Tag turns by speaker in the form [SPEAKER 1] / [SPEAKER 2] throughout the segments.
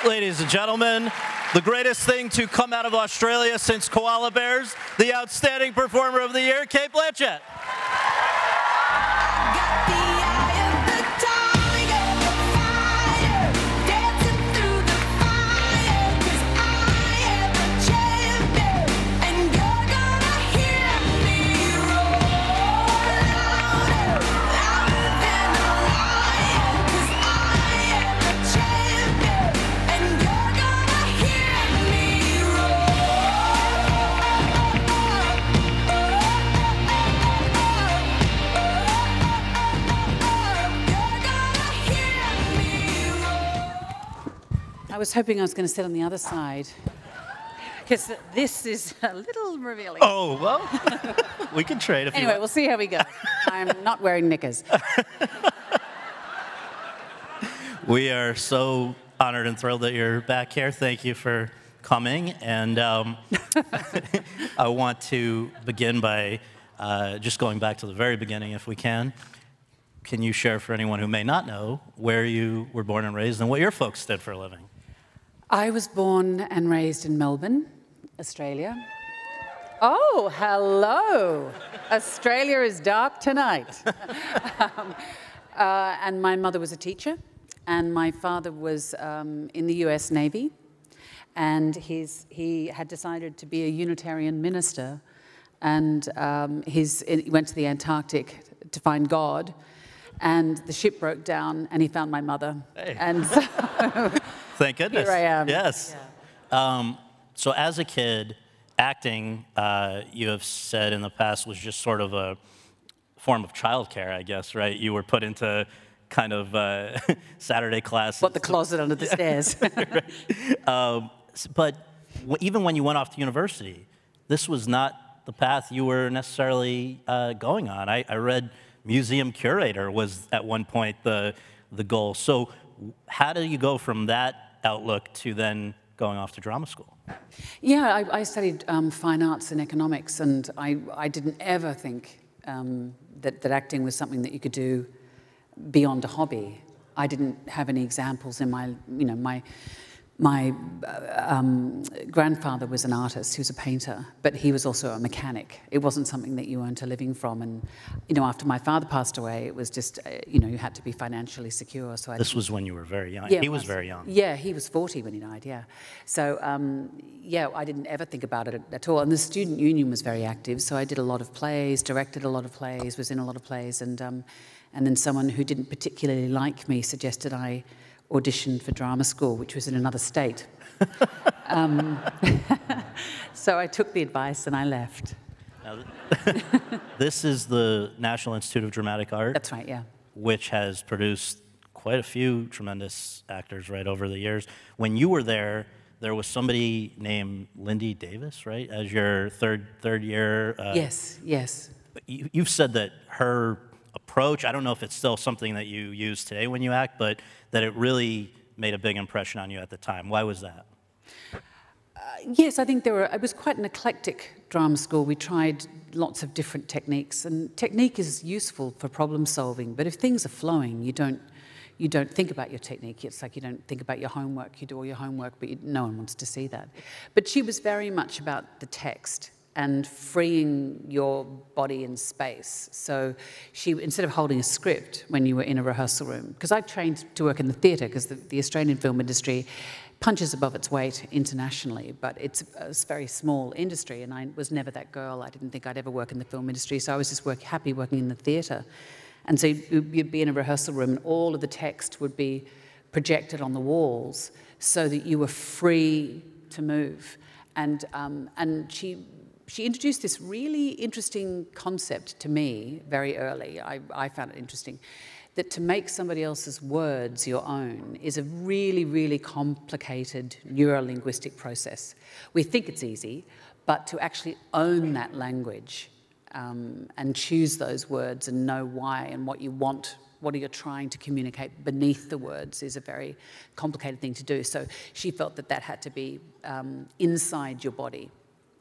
[SPEAKER 1] Ladies and gentlemen, the greatest thing to come out of Australia since koala bears, the outstanding performer of the year, Cate Blanchett.
[SPEAKER 2] I was hoping I was going to sit on the other side, because this is a little revealing.
[SPEAKER 1] Oh, well, we can trade if you want.
[SPEAKER 2] Anyway, we'll see how we go. I'm not wearing knickers.
[SPEAKER 1] We are so honored and thrilled that you're back here. Thank you for coming. And I want to begin by just going back to the very beginning, if we can. Can you share for anyone who may not know where you were born and raised and what your folks did for a living?
[SPEAKER 2] I was born and raised in Melbourne, Australia. Oh, hello. Australia is dark tonight. And my mother was a teacher, and my father was in the US Navy, and he had decided to be a Unitarian minister, and he went to the Antarctic to find God, and the ship broke down, and he found my mother. Hey. And so
[SPEAKER 1] thank goodness.
[SPEAKER 2] Here I am.
[SPEAKER 1] Yes. Yeah. So as a kid, acting, you have said in the past, was just sort of a form of childcare, I guess, right? You were put into kind of Saturday classes.
[SPEAKER 2] What, the closet under the stairs?
[SPEAKER 1] Right. But even when you went off to university, this was not the path you were necessarily going on. I read museum curator was at one point the goal. So how do you go from that outlook to then going off to drama school?
[SPEAKER 2] Yeah, I studied fine arts and economics, and I didn't ever think that acting was something that you could do beyond a hobby. I didn't have any examples in my, my grandfather was an artist, he was a painter, but he was also a mechanic. It wasn't something that you earned a living from, and after my father passed away, it was just, you had to be financially secure. So
[SPEAKER 1] this was when you were very young.
[SPEAKER 2] Yeah,
[SPEAKER 1] he was very young.
[SPEAKER 2] Yeah, he was 40 when he died. Yeah, so yeah, I didn't ever think about it at all. And the student union was very active, so I did a lot of plays, directed a lot of plays, was in a lot of plays, and then someone who didn't particularly like me suggested I auditioned for drama school, which was in another state. So I took the advice and I left.
[SPEAKER 1] Now, this is the National Institute of Dramatic Art.
[SPEAKER 2] That's right, yeah.
[SPEAKER 1] Which has produced quite a few tremendous actors right over the years. When you were there was somebody named Lindy Davis, right, as your third year?
[SPEAKER 2] Yes, yes.
[SPEAKER 1] You've said that her approach, I don't know if it's still something that you use today when you act, but that it really made a big impression on you at the time. Why was that?
[SPEAKER 2] Yes, I think it was quite an eclectic drama school. We tried lots of different techniques, and technique is useful for problem solving, but if things are flowing, you don't think about your technique. It's like you don't think about your homework. You do all your homework, but no one wants to see that. But she was very much about the text and freeing your body in space. So she, instead of holding a script when you were in a rehearsal room, because I trained to work in the theatre, because the Australian film industry punches above its weight internationally, but it's a very small industry, and I was never that girl. I didn't think I'd ever work in the film industry, so I was just happy working in the theatre. And so you'd be in a rehearsal room, and all of the text would be projected on the walls so that you were free to move. And she introduced this really interesting concept to me very early. I found it interesting, that to make somebody else's words your own is a really, really complicated neuro-linguistic process. We think it's easy, but to actually own that language and choose those words and know why and what you want, what you're trying to communicate beneath the words is a very complicated thing to do. So she felt that that had to be inside your body.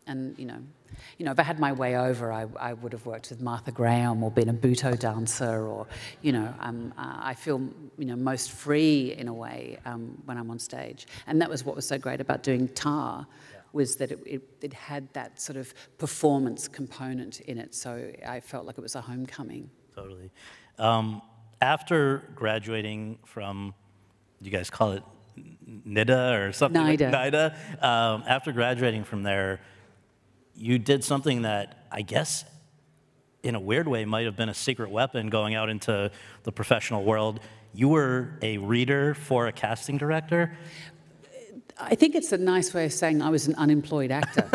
[SPEAKER 2] And, if I had my way over, I would have worked with Martha Graham or been a Butoh dancer, or, I feel, most free in a way when I'm on stage. And that was what was so great about doing Tár, was that it had that sort of performance component in it. So I felt like it was a homecoming.
[SPEAKER 1] Totally. After graduating from, do you guys call it NIDA or something?
[SPEAKER 2] NIDA.
[SPEAKER 1] NIDA. After graduating from there, you did something that I guess in a weird way might have been a secret weapon going out into the professional world. You were a reader for a casting director.
[SPEAKER 2] I think it's a nice way of saying I was an unemployed actor.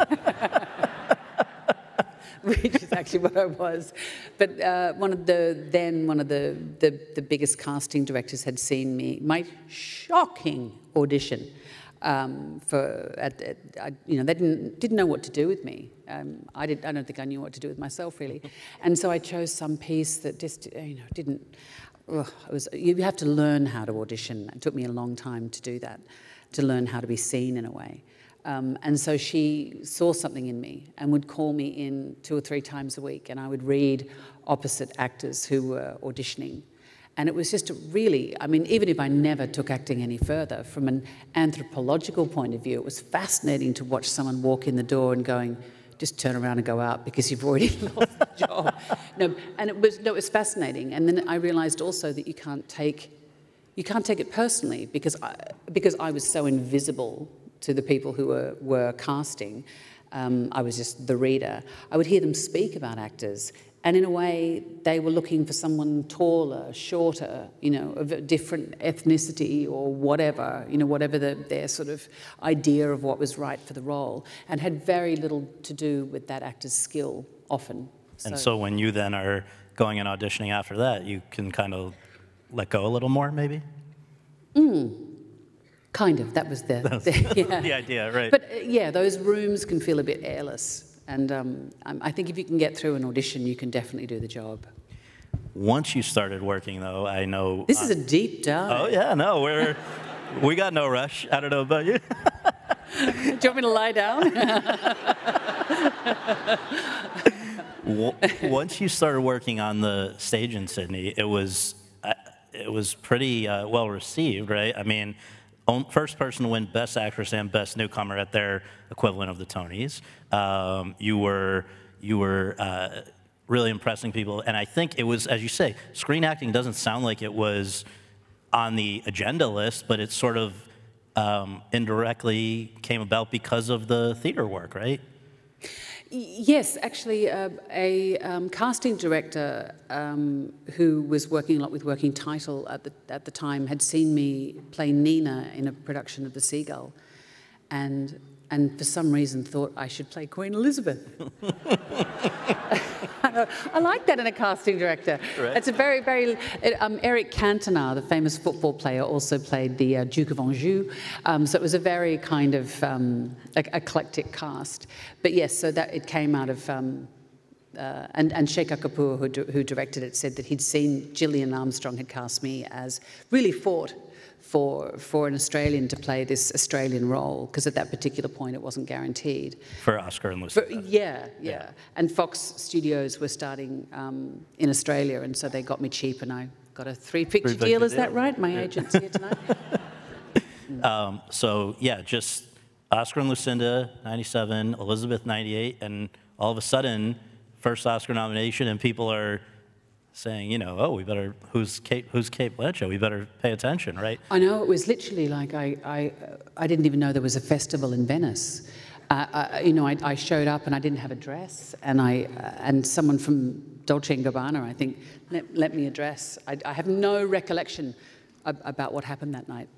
[SPEAKER 2] Which is actually what I was. But one of the biggest casting directors had seen my shocking audition they didn't know what to do with me. I don't think I knew what to do with myself, really. And so I chose some piece that just, didn't. You have to learn how to audition. It took me a long time to do that, to learn how to be seen in a way. And so she saw something in me and would call me in 2 or 3 times a week, and I would read opposite actors who were auditioning. And it was just really, even if I never took acting any further, from an anthropological point of view, it was fascinating to watch someone walk in the door and going, just turn around and go out because you've already lost the job. It was fascinating. And then I realised also that you can't take it personally because I was so invisible to the people who were casting. I was just the reader. I would hear them speak about actors, and in a way, they were looking for someone taller, shorter, of a different ethnicity or whatever, whatever their sort of idea of what was right for the role, and had very little to do with that actor's skill often.
[SPEAKER 1] And so when you then are going and auditioning after that, you can kind of let go a little more, maybe?
[SPEAKER 2] Kind of. That was
[SPEAKER 1] the idea, right?
[SPEAKER 2] But those rooms can feel a bit airless. And I think if you can get through an audition, you can definitely do the job.
[SPEAKER 1] Once you started working, though, I know...
[SPEAKER 2] This is a deep dive.
[SPEAKER 1] Oh, yeah, no, we got no rush. I don't know about you.
[SPEAKER 2] Do you want me to lie down?
[SPEAKER 1] Once you started working on the stage in Sydney, it was pretty well received, right? First person to win Best Actress and Best Newcomer at their equivalent of the Tonys. You were really impressing people, and I think it was, as you say, screen acting doesn't sound like it was on the agenda list, but it sort of indirectly came about because of the theater work, right?
[SPEAKER 2] Yes, actually, a casting director who was working a lot with working title at the time had seen me play Nina in a production of The Seagull, and for some reason thought I should play Queen Elizabeth. I like that in a casting director.
[SPEAKER 1] Right.
[SPEAKER 2] It's a very, very... Eric Cantona, the famous football player, also played the Duke of Anjou. So it was a very kind of eclectic cast. But yes, so that it came out of... and Shekhar Kapoor, who directed it, said that he'd seen Gillian Armstrong had cast me as really fought for an Australian to play this Australian role, because at that particular point it wasn't guaranteed.
[SPEAKER 1] For Oscar and Lucinda.
[SPEAKER 2] Yeah. And Fox Studios were starting in Australia, and so they got me cheap, and I got a 3-picture deal. Is that right? My agent's here tonight.
[SPEAKER 1] So yeah, just Oscar and Lucinda, 97, Elizabeth, 98, and all of a sudden, first Oscar nomination, and people are saying, oh, we better, who's Cate Blanchett? We better pay attention, right?
[SPEAKER 2] I know, it was literally like I didn't even know there was a festival in Venice. I showed up and I didn't have a dress, and someone from Dolce & Gabbana, I think, lent me a dress. I have no recollection about what happened that night.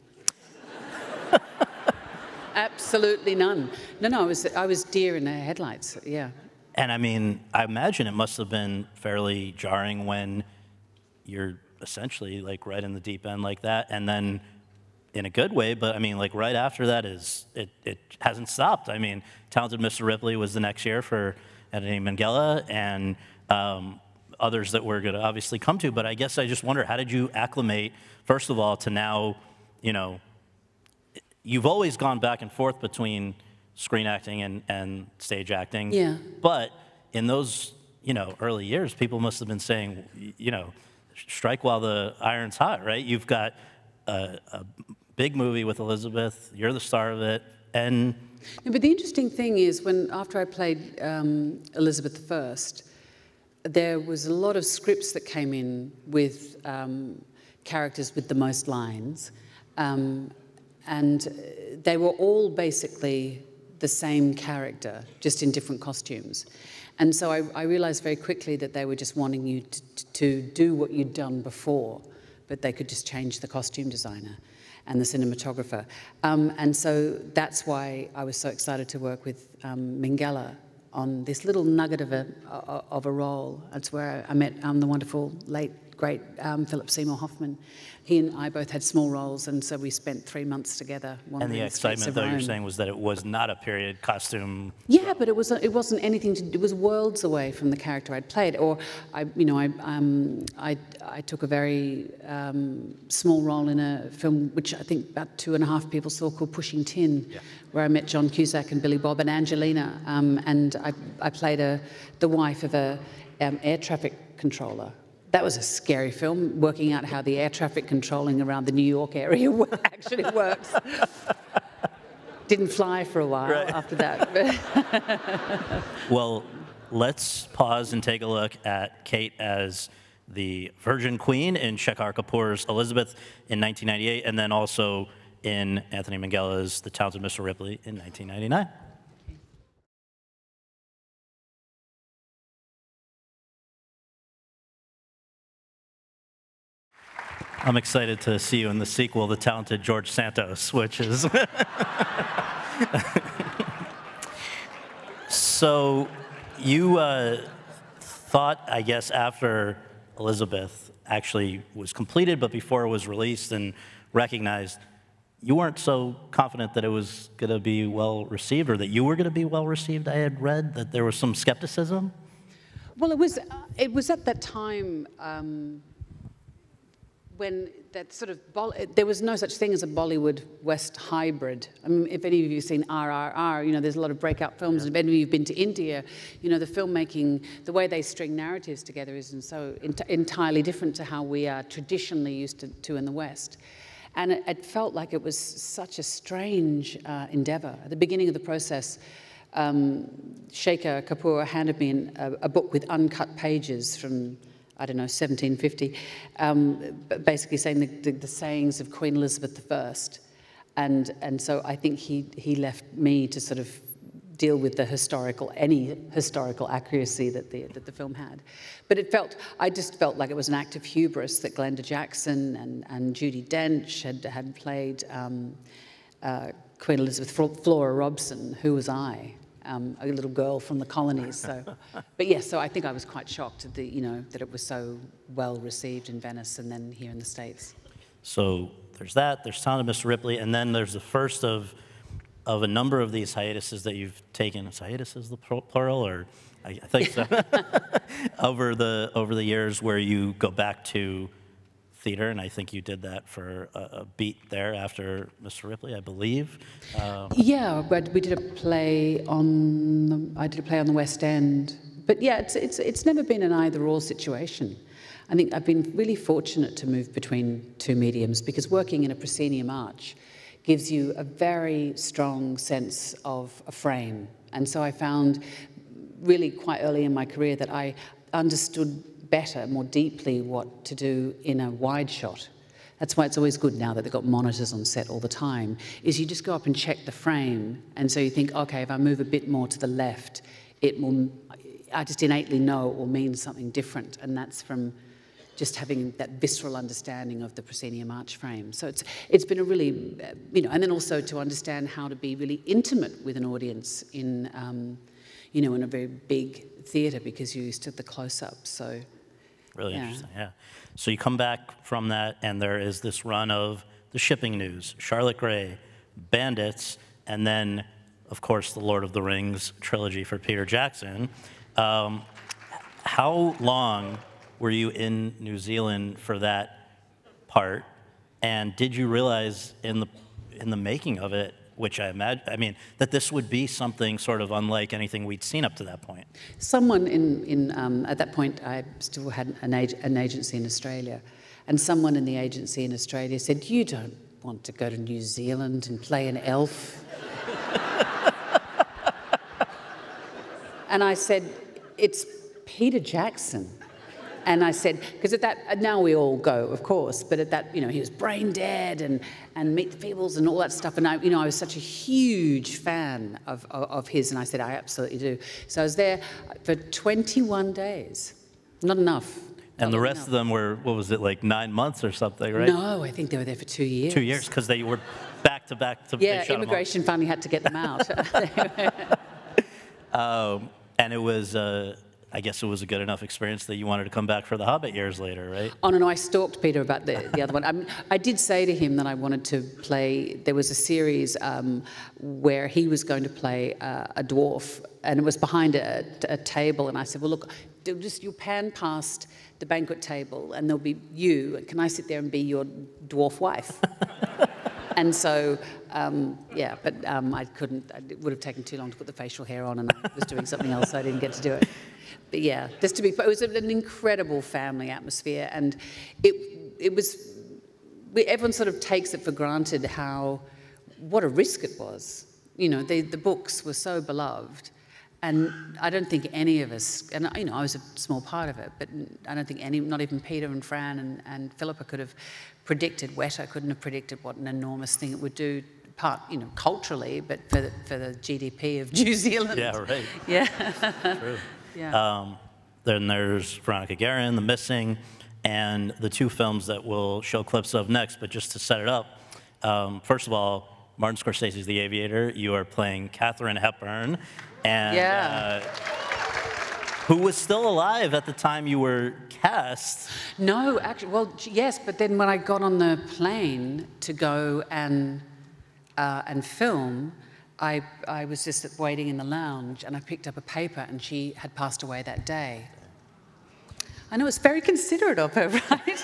[SPEAKER 2] Absolutely none. No, I was deer in the headlights, yeah.
[SPEAKER 1] And I imagine it must have been fairly jarring when you're essentially like right in the deep end like that, and then in a good way, but like right after that it hasn't stopped. Talented Mr. Ripley was the next year for Anthony Minghella, and others that we're going to obviously come to, but I guess I just wonder, how did you acclimate, first of all, to now, you've always gone back and forth between screen acting and stage acting.
[SPEAKER 2] Yeah.
[SPEAKER 1] But in those, early years, people must have been saying, strike while the iron's hot, right? You've got a big movie with Elizabeth. You're the star of it, and.
[SPEAKER 2] Yeah, but the interesting thing is, after I played Elizabeth I, there was a lot of scripts that came in with characters with the most lines, and they were all basically the same character, just in different costumes. And so I realised very quickly that they were just wanting you to do what you'd done before, but they could just change the costume designer and the cinematographer. And so that's why I was so excited to work with Minghella on this little nugget of a role. That's where I met the wonderful, late, great Philip Seymour Hoffman. He and I both had small roles, and so we spent 3 months together.
[SPEAKER 1] And the excitement, though, you're saying, was that it was not a period costume.
[SPEAKER 2] Yeah, but it wasn't anything to. It was worlds away from the character I'd played. Or I took a very small role in a film which I think about 2.5 people saw, called Pushing Tin, where I met John Cusack and Billy Bob and Angelina, and I played the wife of a air traffic controller. That was a scary film, working out how the air traffic controlling around the New York area actually works. Didn't fly for a while after that.
[SPEAKER 1] Well, let's pause and take a look at Cate as the Virgin Queen in Shekhar Kapur's Elizabeth in 1998, and then also in Anthony Minghella's The Talented Mr. Ripley in 1999. I'm excited to see you in the sequel, The Talented George Santos, which is... So you thought, I guess, after Elizabeth actually was completed, but before it was released and recognized, you weren't so confident that it was going to be well received, or that you were going to be well received. I had read that there was some skepticism.
[SPEAKER 2] Well, it was at that time when that sort of there was no such thing as a Bollywood West hybrid. I mean, if any of you have seen RRR, there's a lot of breakout films. And if any of you have been to India, the filmmaking, the way they string narratives together is so entirely different to how we are traditionally used to in the West. And it felt like it was such a strange endeavor. At the beginning of the process, Shekhar Kapur handed me a book with uncut pages from, I don't know, 1750, basically saying the sayings of Queen Elizabeth I. And so I think he left me to sort of deal with any historical accuracy that the film had. But I just felt like it was an act of hubris that Glenda Jackson and Judi Dench had played Queen Elizabeth. Flora Robson, who was I? A little girl from the colonies. So, but yes, so I think I was quite shocked at that it was so well received in Venice and then here in the States.
[SPEAKER 1] So there's that. There's Talented Mr. Ripley, and then there's the first of a number of these hiatuses that you've taken. Is hiatus the plural, or I think so. over the years, where you go back to theater, and I think you did that for a beat there after Mr. Ripley, I believe.
[SPEAKER 2] Yeah, but we did a play I did a play on the West End. But yeah, it's never been an either-or situation. I think I've been really fortunate to move between two mediums, because working in a proscenium arch gives you a very strong sense of a frame. And so I found really quite early in my career that I understood better, more deeply, what to do in a wide shot. That's why it's always good now that they've got monitors on set all the time, is you just go up and check the frame, and so you think, okay, if I move a bit more to the left, I just innately know it will mean something different, and that's from just having that visceral understanding of the proscenium arch frame. So it's been a really, and then also to understand how to be really intimate with an audience in a very big theatre, because you're used to the close-ups, so.
[SPEAKER 1] Really interesting, yeah. So you come back from that, and there is this run of The Shipping News, Charlotte Gray, Bandits, and then, of course, the Lord of the Rings trilogy for Peter Jackson. How long were you in New Zealand for that part? And did you realize in the making of it which I imagine, I mean, that this would be something sort of unlike anything we'd seen up to that point.
[SPEAKER 2] Someone at that point, I still had an agency in Australia, and someone in the agency in Australia said, "You don't want to go to New Zealand and play an elf." And I said, "It's Peter Jackson." And I said, because at that, now we all go, of course, but at that, he was brain dead and Meet the Feebles and all that stuff. And I was such a huge fan of his, and I said, I absolutely do. So I was there for 21 days. Not enough.
[SPEAKER 1] And the rest of them were, what was it, like 9 months or something, right?
[SPEAKER 2] No, I think they were there for 2 years.
[SPEAKER 1] 2 years, because they were back to back.
[SPEAKER 2] Yeah, immigration finally had to get them out.
[SPEAKER 1] And it was, I guess it was a good enough experience that you wanted to come back for The Hobbit years later, right?
[SPEAKER 2] Oh, no, I stalked Peter about the other one. I did say to him that I wanted to play, there was a series where he was going to play a dwarf, and it was behind a table, and I said, well, look, you'll pan past the banquet table, and there'll be you, and can I sit there and be your dwarf wife? And so, yeah, but I couldn't, it would have taken too long to put the facial hair on, and I was doing something else, so I didn't get to do it. But yeah, it was an incredible family atmosphere, and it was, everyone sort of takes it for granted what a risk it was. The books were so beloved, and I don't think any of us, and I was a small part of it, but I don't think not even Peter and Fran and Philippa could have predicted, Weta couldn't have predicted what an enormous thing it would do, culturally, but for the GDP of New Zealand.
[SPEAKER 1] Yeah, right.
[SPEAKER 2] Yeah.
[SPEAKER 1] True.
[SPEAKER 2] Yeah.
[SPEAKER 1] Then there's Veronica Guerin, The Missing, and the two films that we'll show clips of next. But just to set it up, first of all, Martin Scorsese's The Aviator. You are playing Katharine Hepburn, and who was still alive at the time you were cast.
[SPEAKER 2] No, actually, well, yes, but then when I got on the plane to go and film, I was just waiting in the lounge, and I picked up a paper, and she had passed away that day. I know, it's very considerate of her,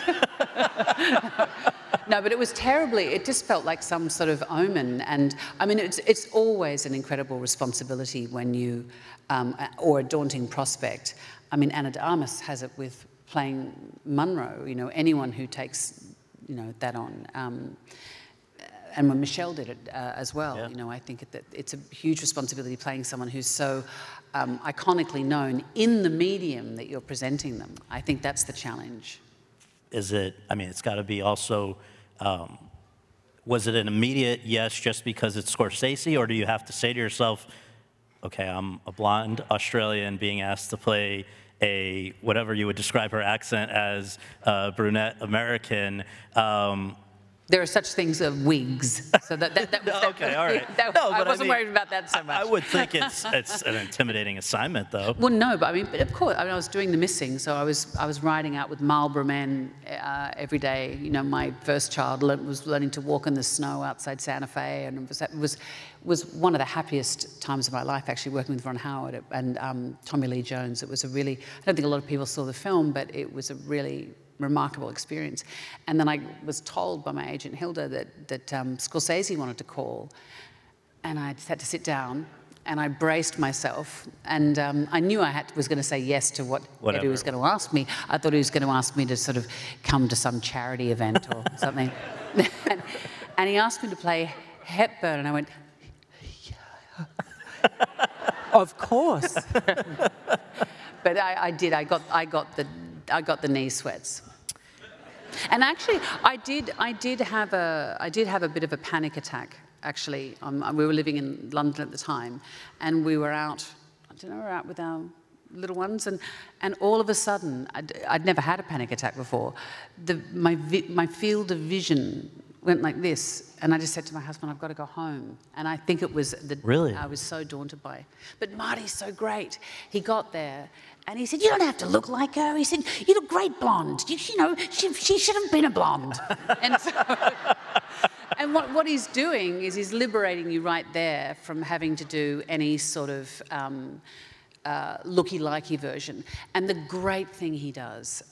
[SPEAKER 2] right? No, but it was terribly, it just felt like some sort of omen. And I mean, it's always an incredible responsibility when you, or a daunting prospect. I mean, Anna de Armas has it with playing Munro, anyone who takes, that on. And when Michelle did it as well,
[SPEAKER 1] yeah.
[SPEAKER 2] I think that it's a huge responsibility playing someone who's so iconically known in the medium that you're presenting them. I think that's the challenge.
[SPEAKER 1] Is it, I mean, it's got to be also, was it an immediate yes just because it's Scorsese, or do you have to say to yourself, okay, I'm a blonde Australian being asked to play a, whatever you would describe her accent as, brunette American,
[SPEAKER 2] there are such things as wigs, so that was
[SPEAKER 1] okay, all right.
[SPEAKER 2] I wasn't worried about that so much.
[SPEAKER 1] I would think it's an intimidating assignment, though.
[SPEAKER 2] Well, no, but of course, I was doing The Missing, so I was riding out with Marlborough men every day. My first child was learning to walk in the snow outside Santa Fe, and it was one of the happiest times of my life, actually, working with Ron Howard and Tommy Lee Jones. It was a really, I don't think a lot of people saw the film, but it was a really remarkable experience. And then I was told by my agent Hilda that Scorsese wanted to call, and I just had to sit down, and I braced myself, and I knew I was going to say yes to whatever he was going to ask me. I thought he was going to ask me to sort of come to some charity event or something. And he asked me to play Hepburn, and I went, yeah. Of course. But I did. I got the knee sweats. And actually, I did have a bit of a panic attack. Actually, we were living in London at the time, and we were out. We were out with our little ones, and all of a sudden, I'd never had a panic attack before. My field of vision went like this, and I just said to my husband, I've got to go home. And I think it was
[SPEAKER 1] Really?
[SPEAKER 2] I was so daunted by it. But Marty's so great. He got there, and he said, you don't have to look like her. He said, you look great blonde. She should have been a blonde. And so, and what he's doing is he's liberating you right there from having to do any sort of looky-likey version. And the great thing he does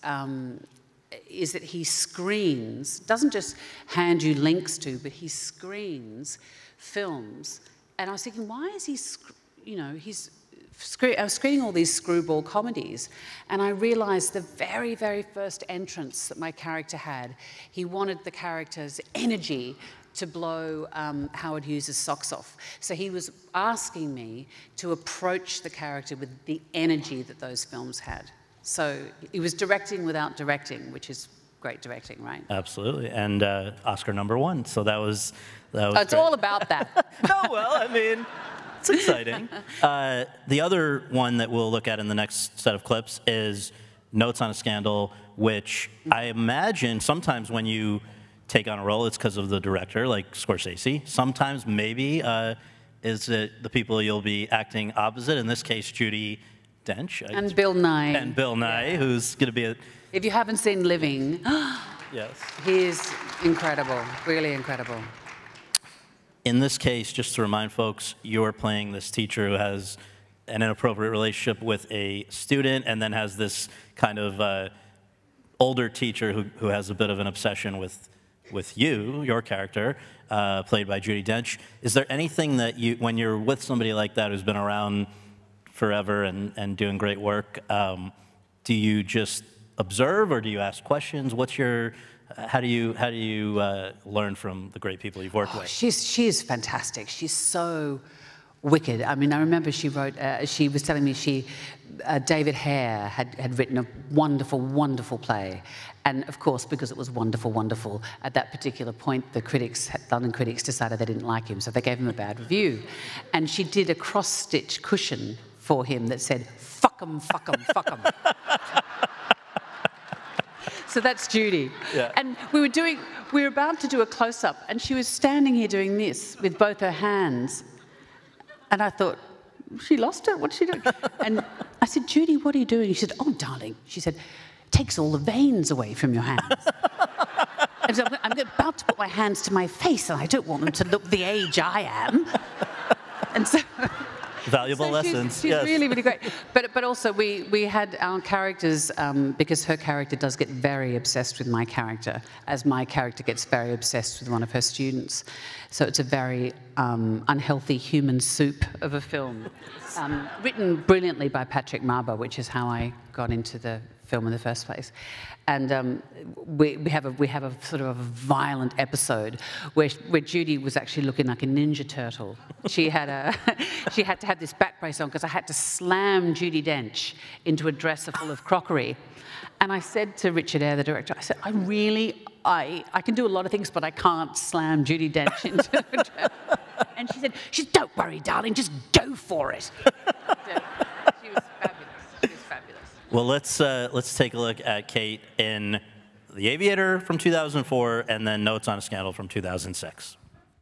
[SPEAKER 2] is that he screens, doesn't just hand you links to, but he screens films, and I was thinking, why is he, you know, I was screening all these screwball comedies, and I realised the very, very first entrance that my character had, he wanted the character's energy to blow Howard Hughes' socks off. So he was asking me to approach the character with the energy that those films had. So he was directing without directing, which is great directing, right?
[SPEAKER 1] Absolutely, and Oscar #1. So that was
[SPEAKER 2] it's
[SPEAKER 1] great.
[SPEAKER 2] all about that.
[SPEAKER 1] Oh, well, I mean, it's exciting. The other one that we'll look at in the next set of clips is Notes on a Scandal, which I imagine sometimes when you take on a role, it's because of the director, like Scorsese. Sometimes maybe is it the people you'll be acting opposite. In this case, Judi Dench.
[SPEAKER 2] And Bill Nye.
[SPEAKER 1] And Bill Nye, who's going to be a...
[SPEAKER 2] If you haven't seen Living,
[SPEAKER 1] yes,
[SPEAKER 2] he is incredible, really incredible.
[SPEAKER 1] In this case, just to remind folks, you're playing this teacher who has an inappropriate relationship with a student and then has this kind of older teacher who has a bit of an obsession with you, your character, played by Judi Dench. Is there anything that you, when you're with somebody like that who's been around forever and doing great work, do you just observe or do you ask questions? What's your, how do you learn from the great people you've worked with?
[SPEAKER 2] She is fantastic. She's so wicked. I mean, I remember she wrote, she was telling me David Hare had written a wonderful, wonderful play. And of course, because it was wonderful, wonderful, at that particular point, the critics, London critics decided they didn't like him, so they gave him a bad review. And she did a cross-stitch cushion for him that said, "Fuck 'em, fuck 'em, fuck 'em." So that's Judi.
[SPEAKER 1] Yeah.
[SPEAKER 2] And we were about to do a close-up, and she was standing here doing this with both her hands. And I thought, she lost it? What's she doing? And I said, "Judi, what are you doing?" She said, "Oh, darling." She said, "It takes all the veins away from your hands." And so I'm about to put my hands to my face, and I don't want them to look the age I am. And so...
[SPEAKER 1] Valuable lessons.
[SPEAKER 2] She's
[SPEAKER 1] yes.
[SPEAKER 2] really, really great. But also we had our characters, because her character does get very obsessed with my character, as my character gets very obsessed with one of her students. So it's a very unhealthy human soup of a film. Written brilliantly by Patrick Marber, which is how I got into the film in the first place. And we have a sort of a violent episode where Judi was actually looking like a Ninja Turtle. She had to have this back brace on because I had to slam Judi Dench into a dresser full of crockery. And I said to Richard Eyre, the director, I said, I can do a lot of things, but I can't slam Judi Dench into a dresser. And she said, "Don't worry, darling, just go for it." She was fabulous. She was fabulous.
[SPEAKER 1] Well, let's take a look at Cate in The Aviator from 2004 and then Notes on a Scandal from 2006.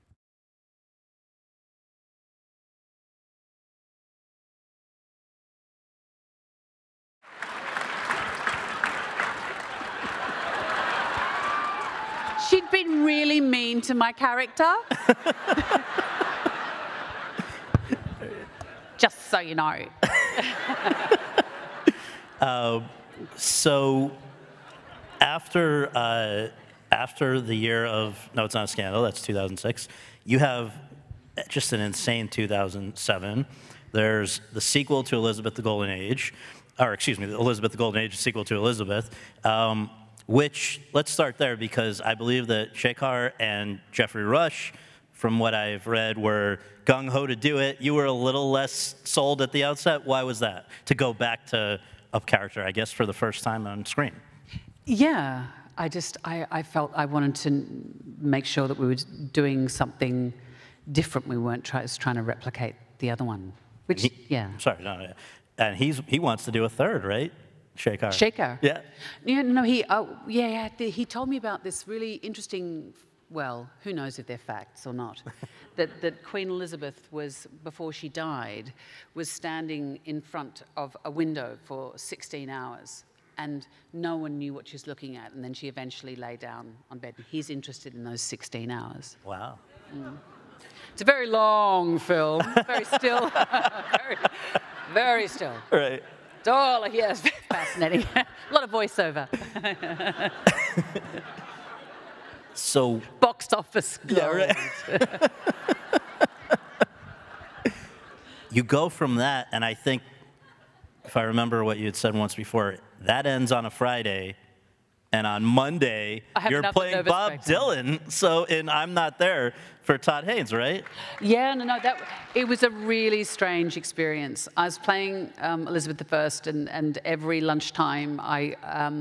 [SPEAKER 2] She'd been really mean to my character. Just so you know.
[SPEAKER 1] So after the year of Notes on a Scandal, that's 2006, you have just an insane 2007. There's the sequel to Elizabeth the Golden Age, or excuse me, Elizabeth the Golden Age, the sequel to Elizabeth, which, let's start there because I believe that Shekhar and Jeffrey Rush, from what I've read, were gung-ho to do it. You were a little less sold at the outset. Why was that? To go back to a character, I guess, for the first time on screen.
[SPEAKER 2] Yeah, I felt I wanted to make sure that we were doing something different. We weren't trying to replicate the other one, which, yeah.
[SPEAKER 1] Sorry, no. And he wants to do a third, right? Shekhar.
[SPEAKER 2] Shekhar.
[SPEAKER 1] Yeah.
[SPEAKER 2] Yeah, no, he told me about this really interesting, well, who knows if they're facts or not, that Queen Elizabeth was, before she died, was standing in front of a window for 16 hours and no one knew what she was looking at, and then she eventually lay down on bed. He's interested in those 16 hours.
[SPEAKER 1] Wow.
[SPEAKER 2] Mm. It's a very long film, very still, very still.
[SPEAKER 1] Right.
[SPEAKER 2] It's all, yes, fascinating. A lot of voiceover.
[SPEAKER 1] So
[SPEAKER 2] box office gold.
[SPEAKER 1] Yeah, right. you go from that, and I think, if I remember what you had said once before, that ends on a Friday, and on Monday, you're playing Bob Dylan, so in I'm Not There for Todd Haynes, right?
[SPEAKER 2] Yeah, no, it was a really strange experience. I was playing Elizabeth I, and every lunchtime I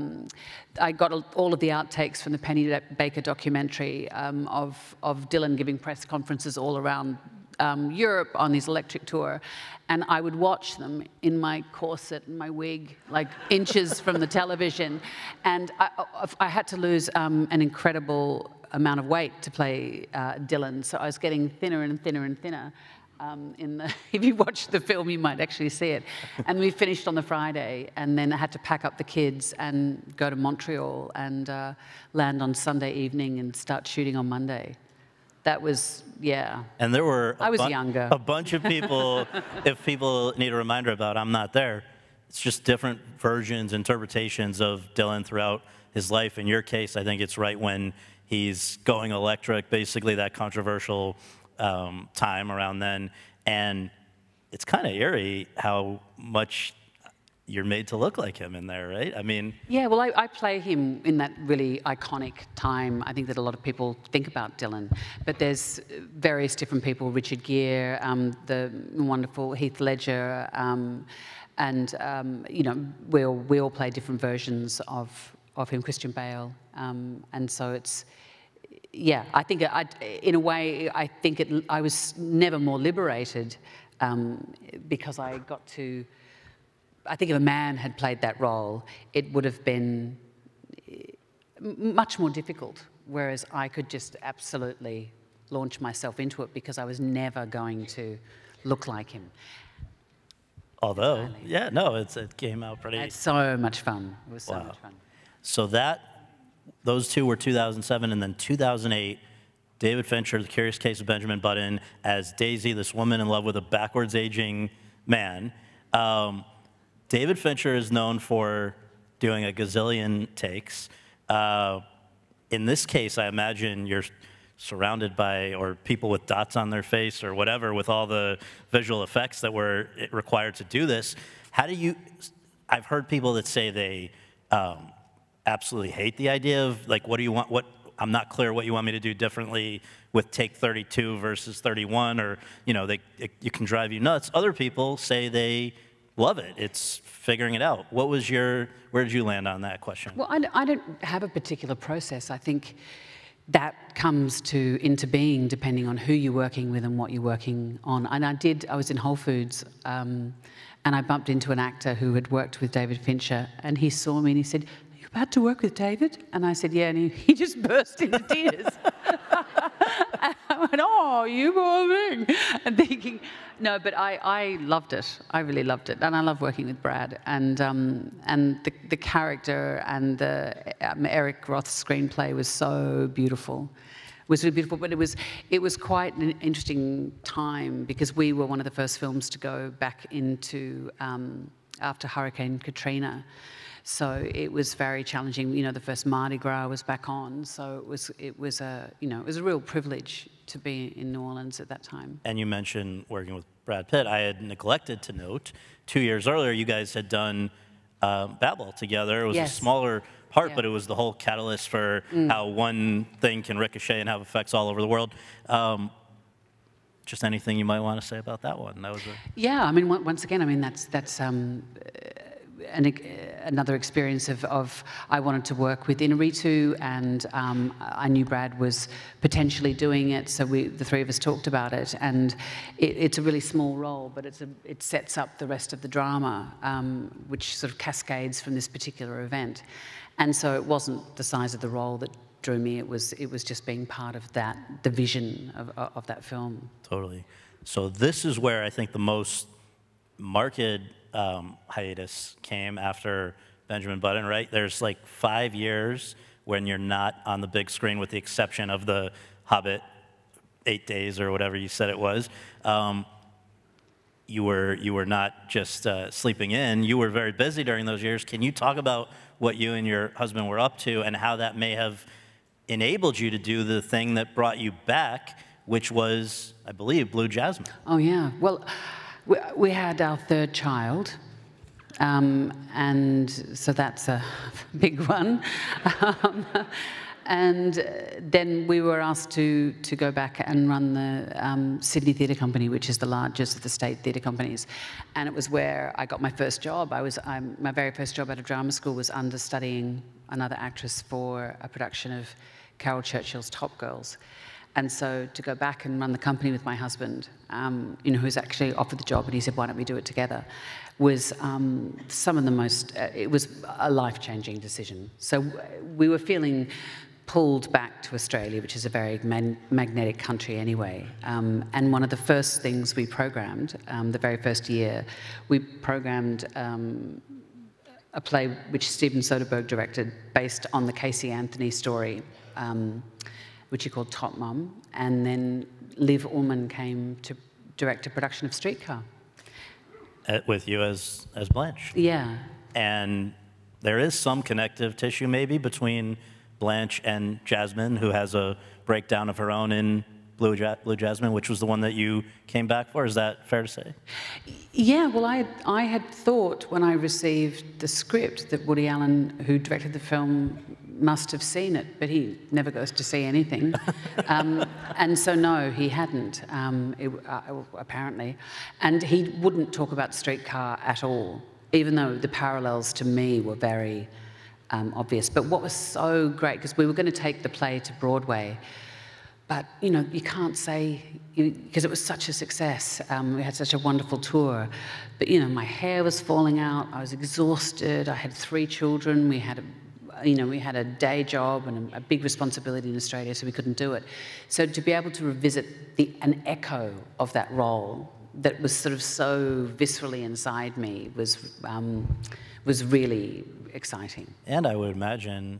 [SPEAKER 2] got all of the outtakes from the Penny Baker documentary of Dylan giving press conferences all around Europe on his electric tour, and I would watch them in my corset and my wig, like inches from the television, and I had to lose an incredible amount of weight to play Dylan, so I was getting thinner and thinner and thinner. If you watch the film, you might actually see it. And we finished on the Friday, and then I had to pack up the kids and go to Montreal and land on Sunday evening and start shooting on Monday. That was, yeah.
[SPEAKER 1] And there were
[SPEAKER 2] a
[SPEAKER 1] bunch of people, if people need a reminder about I'm Not There, it's just different versions, interpretations of Dylan throughout his life. In your case, I think it's right when he's going electric, basically that controversial time around then. And it's kind of eerie how much you're made to look like him in there, right? I mean...
[SPEAKER 2] Yeah, well, I play him in that really iconic time. I think that a lot of people think about Dylan. But there's various different people, Richard Gere, the wonderful Heath Ledger, and, you know, we all play different versions of him, Christian Bale. And so it's... Yeah, I think, in a way, I think I was never more liberated because I got to... I think if a man had played that role, it would have been much more difficult, whereas I could just absolutely launch myself into it because I was never going to look like him.
[SPEAKER 1] Although, yeah, no, it came out pretty...
[SPEAKER 2] It's so much fun. It was so much fun.
[SPEAKER 1] So those two were 2007, and then 2008, David Fincher, The Curious Case of Benjamin Button, as Daisy, this woman in love with a backwards aging man. David Fincher is known for doing a gazillion takes. In this case, I imagine you're surrounded by, or people with dots on their face or whatever, with all the visual effects that were required to do this. How do you, I've heard people that say they absolutely hate the idea of, like, what do you want, I'm not clear what you want me to do differently with take 32 versus 31, or, you know, it can drive you nuts. Other people say they love it. It's figuring it out. What was where did you land on that question?
[SPEAKER 2] Well, I don't have a particular process. I think that comes into being depending on who you're working with and what you're working on. And I was in Whole Foods and I bumped into an actor who had worked with David Fincher, and he saw me and he said, "Are you about to work with David?" And I said, "Yeah," and he just burst into tears. And I went, "Oh, you poor thing," and thinking, no, but I loved it. I really loved it, and I love working with Brad. And the character and the Eric Roth's screenplay was so beautiful. It was really beautiful, but it was quite an interesting time because we were one of the first films to go back into after Hurricane Katrina. So it was very challenging. You know, the first Mardi Gras was back on, so it was a real privilege to be in New Orleans at that time.
[SPEAKER 1] And you mentioned working with Brad Pitt. I had neglected to note 2 years earlier you guys had done Babel together. It was a smaller part, but it was the whole catalyst for how one thing can ricochet and have effects all over the world. Just anything you might want to say about that one? That was
[SPEAKER 2] yeah. I mean, once again, I mean that's. Another experience of I wanted to work with Inarritu, and I knew Brad was potentially doing it, so the three of us talked about it. And it's a really small role, but it sets up the rest of the drama, which sort of cascades from this particular event. And so it wasn't the size of the role that drew me. It was just being part of the vision of that film.
[SPEAKER 1] Totally. So this is where I think the most marked hiatus came after Benjamin Button, right? There's like 5 years when you're not on the big screen, with the exception of The Hobbit, 8 days or whatever you said it was. You were not just sleeping in. You were very busy during those years. Can you talk about what you and your husband were up to and how that may have enabled you to do the thing that brought you back, which was, I believe, Blue Jasmine?
[SPEAKER 2] Oh, yeah. Well, We had our third child, and so that's a big one. And then we were asked to go back and run the Sydney Theatre Company, which is the largest of the state theatre companies. And it was where I got my first job. My very first job out of drama school was understudying another actress for a production of Carol Churchill's Top Girls. And so to go back and run the company with my husband, you know, who was actually offered the job, and he said, why don't we do it together, was some of the most, it was a life-changing decision. So we were feeling pulled back to Australia, which is a very magnetic country anyway. And one of the first things we programmed, the very first year, we programmed a play which Steven Soderbergh directed based on the Casey Anthony story, which he called Top Mum. And then Liv Ullmann came to direct a production of Streetcar.
[SPEAKER 1] With you as Blanche.
[SPEAKER 2] Yeah.
[SPEAKER 1] And there is some connective tissue maybe between Blanche and Jasmine, who has a breakdown of her own in Blue Jasmine, which was the one that you came back for. Is that fair to say?
[SPEAKER 2] Yeah, well, I had thought when I received the script that Woody Allen, who directed the film, must have seen it, but he never goes to see anything. And so, no, he hadn't, apparently. And he wouldn't talk about Streetcar at all, even though the parallels to me were very obvious. But what was so great, because we were going to take the play to Broadway, but, you know, you can't say, because it was such a success. We had such a wonderful tour. But, you know, my hair was falling out. I was exhausted. I had 3 children. We had a day job and a big responsibility in Australia, so we couldn't do it. So to be able to revisit an echo of that role that was sort of so viscerally inside me was really exciting.
[SPEAKER 1] And I would imagine,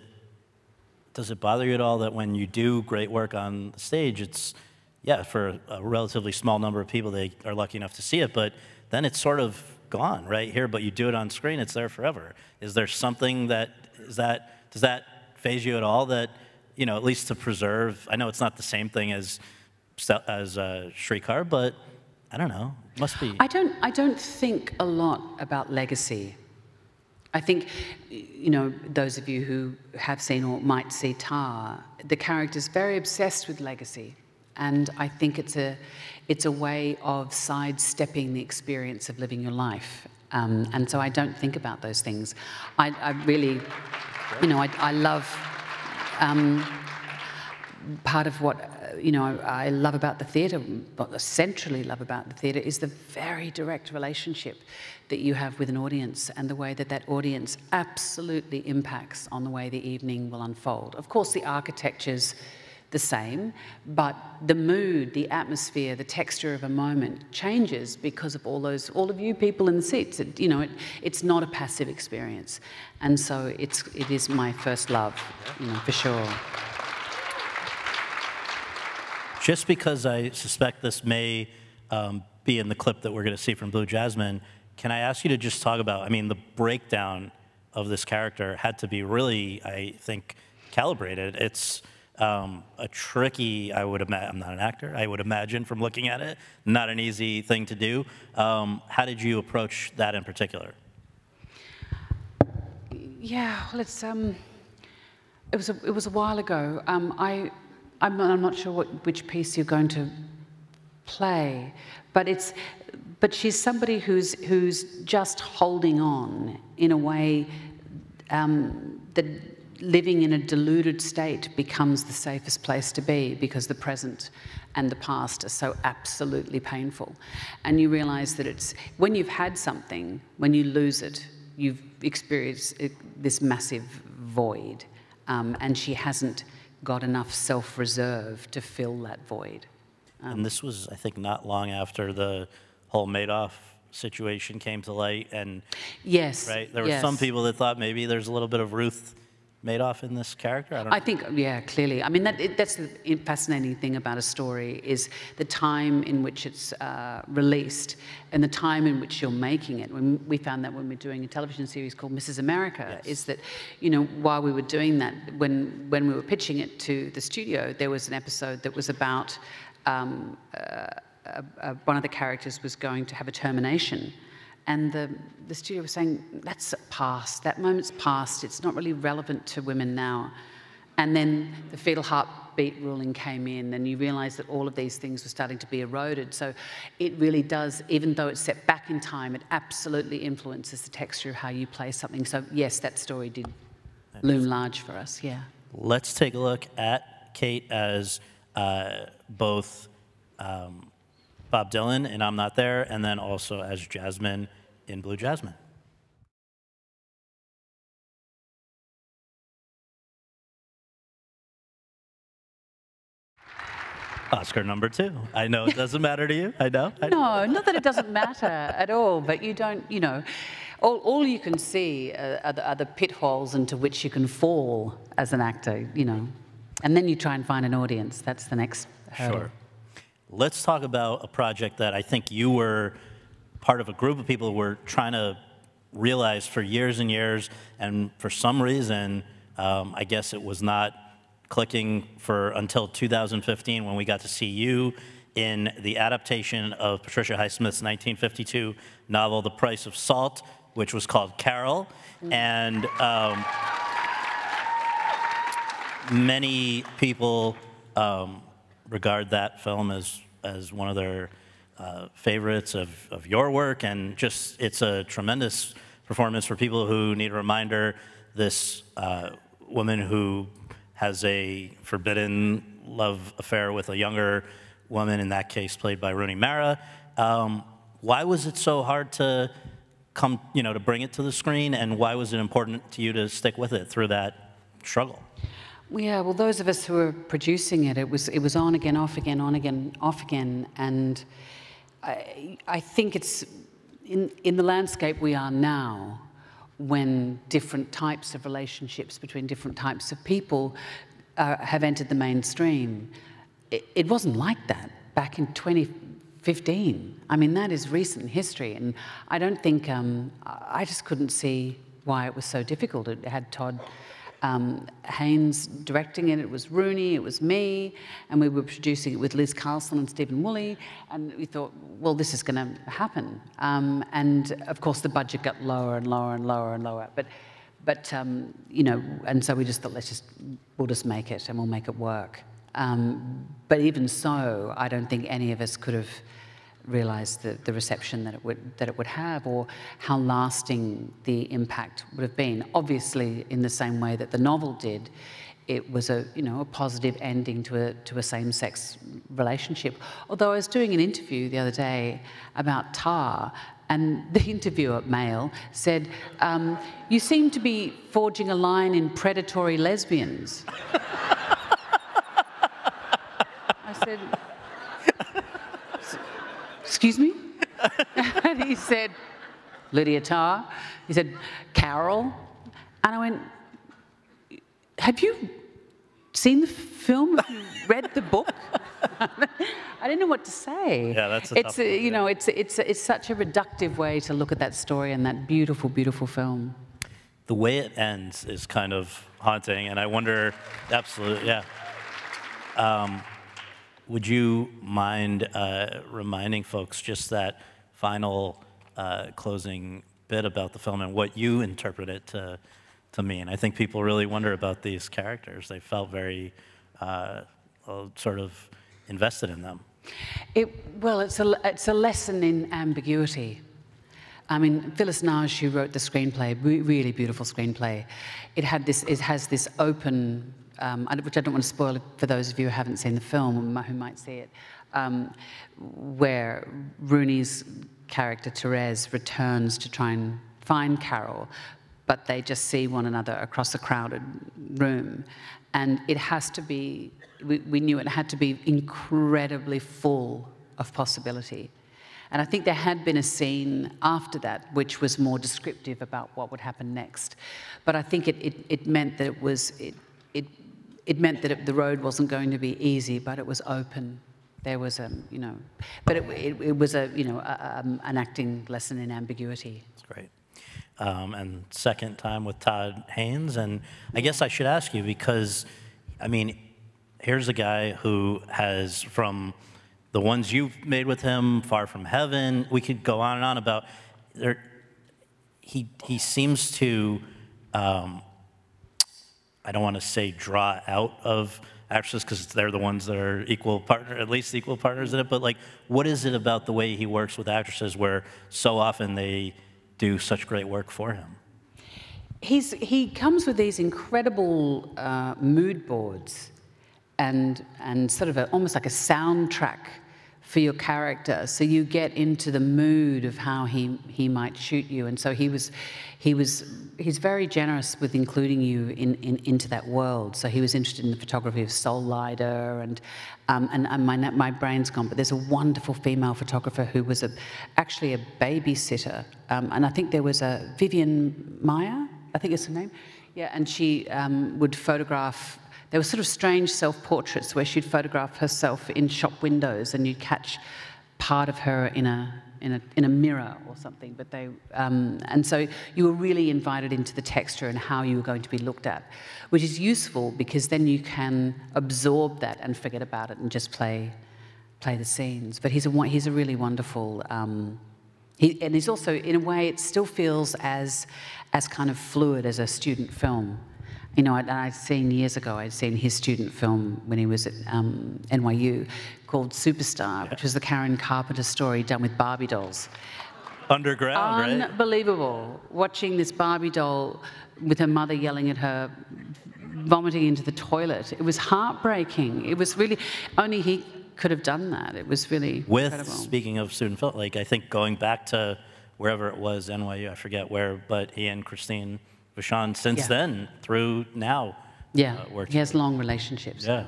[SPEAKER 1] does it bother you at all that when you do great work on the stage, it's, yeah, for a relatively small number of people, they are lucky enough to see it, but then it's sort of gone right here, but you do it on screen, it's there forever. Is there something does that faze you at all, that, you know, at least to preserve, I know it's not the same thing as Streetcar, but I don't know, it must be.
[SPEAKER 2] I don't think a lot about legacy. I think, you know, those of you who have seen or might see Tar, the character's very obsessed with legacy. And I think it's a way of sidestepping the experience of living your life. And so I don't think about those things. I really, you know, I love, part of what, you know, I love about the theatre, what I centrally love about the theatre, is the very direct relationship that you have with an audience, and the way that that audience absolutely impacts on the way the evening will unfold. Of course, the architecture's the same, but the mood, the atmosphere, the texture of a moment changes because of all of you people in the seats. You know, it's not a passive experience, and so it is my first love, you know, for sure.
[SPEAKER 1] Just because I suspect this may be in the clip that we're going to see from Blue Jasmine, can I ask you to just talk about, I mean, the breakdown of this character had to be really, I think, calibrated. It's a tricky, I'm not an actor, I would imagine from looking at it, not an easy thing to do. How did you approach that in particular?
[SPEAKER 2] Yeah, well, it was a while ago. I'm not sure which piece you're going to play, but she's somebody who's just holding on in a way that living in a deluded state becomes the safest place to be, because the present and the past are so absolutely painful. And you realise that it's when you've had something, when you lose it, you've experienced this massive void, and she hasn't got enough self-reserve to fill that void.
[SPEAKER 1] And this was, I think, not long after the whole Madoff situation came to light, and
[SPEAKER 2] yes,
[SPEAKER 1] right, there were some people that thought maybe there's a little bit of Ruth Madoff in this character. I think,
[SPEAKER 2] yeah, clearly. I mean, that's the fascinating thing about a story, is the time in which it's released and the time in which you're making it. We found that when we're doing a television series called Mrs. America, is that, you know, while we were doing that, when we were pitching it to the studio, there was an episode that was about one of the characters was going to have a termination, and the studio was saying, that's past, that moment's past, it's not really relevant to women now. And then the fetal heartbeat ruling came in, and you realise that all of these things were starting to be eroded. So it really does, even though it's set back in time, it absolutely influences the texture of how you play something. So yes, that story did loom large for us, yeah.
[SPEAKER 1] Let's take a look at Cate as both Bob Dylan in I'm Not There, and then also as Jasmine in Blue Jasmine. Oscar #2. I know it doesn't matter to you. I know.
[SPEAKER 2] No, not that it doesn't matter at all, but you don't, you know, all you can see are the pitfalls into which you can fall as an actor, you know. And then you try and find an audience. That's the next hurdle.
[SPEAKER 1] Sure. Let's talk about a project that I think you were part of a group of people who were trying to realize for years and years, and for some reason, I guess it was not clicking for until 2015 when we got to see you in the adaptation of Patricia Highsmith's 1952 novel, The Price of Salt, which was called Carol. And many people regard that film as one of their favorites of your work, and just it's a tremendous performance for people who need a reminder. This woman who has a forbidden love affair with a younger woman, in that case played by Rooney Mara. Why was it so hard to come, you know, to bring it to the screen, and why was it important to you to stick with it through that struggle?
[SPEAKER 2] Yeah, well, those of us who were producing it, it was on again, off again, on again, off again, and I think it's in the landscape we are now, when different types of relationships between different types of people have entered the mainstream. It wasn't like that back in 2015. I mean, that is recent history, and I don't think, I just couldn't see why it was so difficult. It had Todd Haynes directing it, it was Rooney, it was me, and we were producing it with Liz Carlson and Stephen Woolley, and we thought, well, this is going to happen. And of course, the budget got lower and lower and lower and lower, but you know, and so we just thought, we'll just make it, and we'll make it work. But even so, I don't think any of us could have realised the reception that it would have, or how lasting the impact would have been. Obviously, in the same way that the novel did, it was a positive ending to a same-sex relationship. Although I was doing an interview the other day about Tár, and the interviewer, male, said, "You seem to be forging a line in predatory lesbians." I said, "Excuse me?" And he said, "Lydia Tár." He said, "Carol." And I went, "Have you seen the film? Have you read the book?" I didn't know what to say.
[SPEAKER 1] Yeah, that's a tough one,
[SPEAKER 2] you know, it's such a reductive way to look at that story and that beautiful, beautiful film.
[SPEAKER 1] The way it ends is kind of haunting, and I wonder, absolutely, yeah. Would you mind reminding folks just that final closing bit about the film and what you interpret it to mean? I think people really wonder about these characters. They felt very sort of invested in them.
[SPEAKER 2] Well, it's a lesson in ambiguity. I mean, Phyllis Nage, who wrote the screenplay, really beautiful screenplay. It has this open, which I don't want to spoil for those of you who haven't seen the film, who might see it, where Rooney's character, Therese, returns to try and find Carol, but they just see one another across a crowded room. And it has to be, we knew it had to be incredibly full of possibility. And I think there had been a scene after that which was more descriptive about what would happen next. But I think it meant that it meant that the road wasn't going to be easy, but it was open. There was but it was an acting lesson in ambiguity.
[SPEAKER 1] That's great. And second time with Todd Haynes, and I guess I should ask you because, I mean, here's a guy who has, from the ones you've made with him, Far From Heaven, we could go on and on about, he seems to, I don't want to say draw out of actresses because they're the ones that are at least equal partners in it, but like, what is it about the way he works with actresses where so often they do such great work for him?
[SPEAKER 2] He comes with these incredible mood boards and sort of almost like a soundtrack for your character, so you get into the mood of how he might shoot you. And so he's very generous with including you into that world. So he was interested in the photography of Soul Lider, and my brain's gone, but there's a wonderful female photographer who was actually a babysitter, and I think there was a Vivian Meyer, I think it's her name, yeah, and she would photograph. There were sort of strange self-portraits where she'd photograph herself in shop windows, and you'd catch part of her in a mirror or something. But and so you were really invited into the texture and how you were going to be looked at, which is useful because then you can absorb that and forget about it and just play the scenes. But he's a really wonderful. And he's also, in a way, it still feels as kind of fluid as a student film. You know, I'd seen years ago, I'd seen his student film when he was at NYU called Superstar, which was the Karen Carpenter story done with Barbie dolls.
[SPEAKER 1] Underground, right?
[SPEAKER 2] Unbelievable. Watching this Barbie doll with her mother yelling at her, vomiting into the toilet. It was heartbreaking. It was really, only he could have done that. It was really incredible.
[SPEAKER 1] Speaking of student film, like I think going back to wherever it was, NYU, I forget where, but he and Christine Vachon since then through now.
[SPEAKER 2] Yeah, he has long relationships.
[SPEAKER 1] Yeah.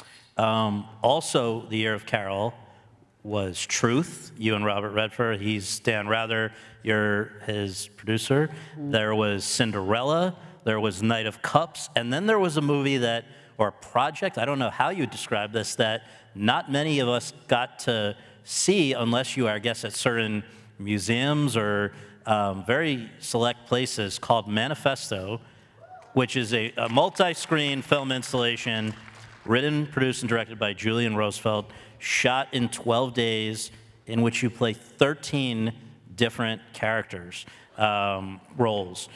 [SPEAKER 1] Also, the year of Carol was Truth, you and Robert Redford. He's Dan Rather, you're his producer. There was Cinderella, there was Knight of Cups, and then there was a movie that, or a project, I don't know how you describe this, that not many of us got to see unless you are, I guess, at certain museums or very select places, called Manifesto, which is a multi-screen film installation written, produced, and directed by Julian Rosefeld, shot in 12 days, in which you play 13 different characters, roles.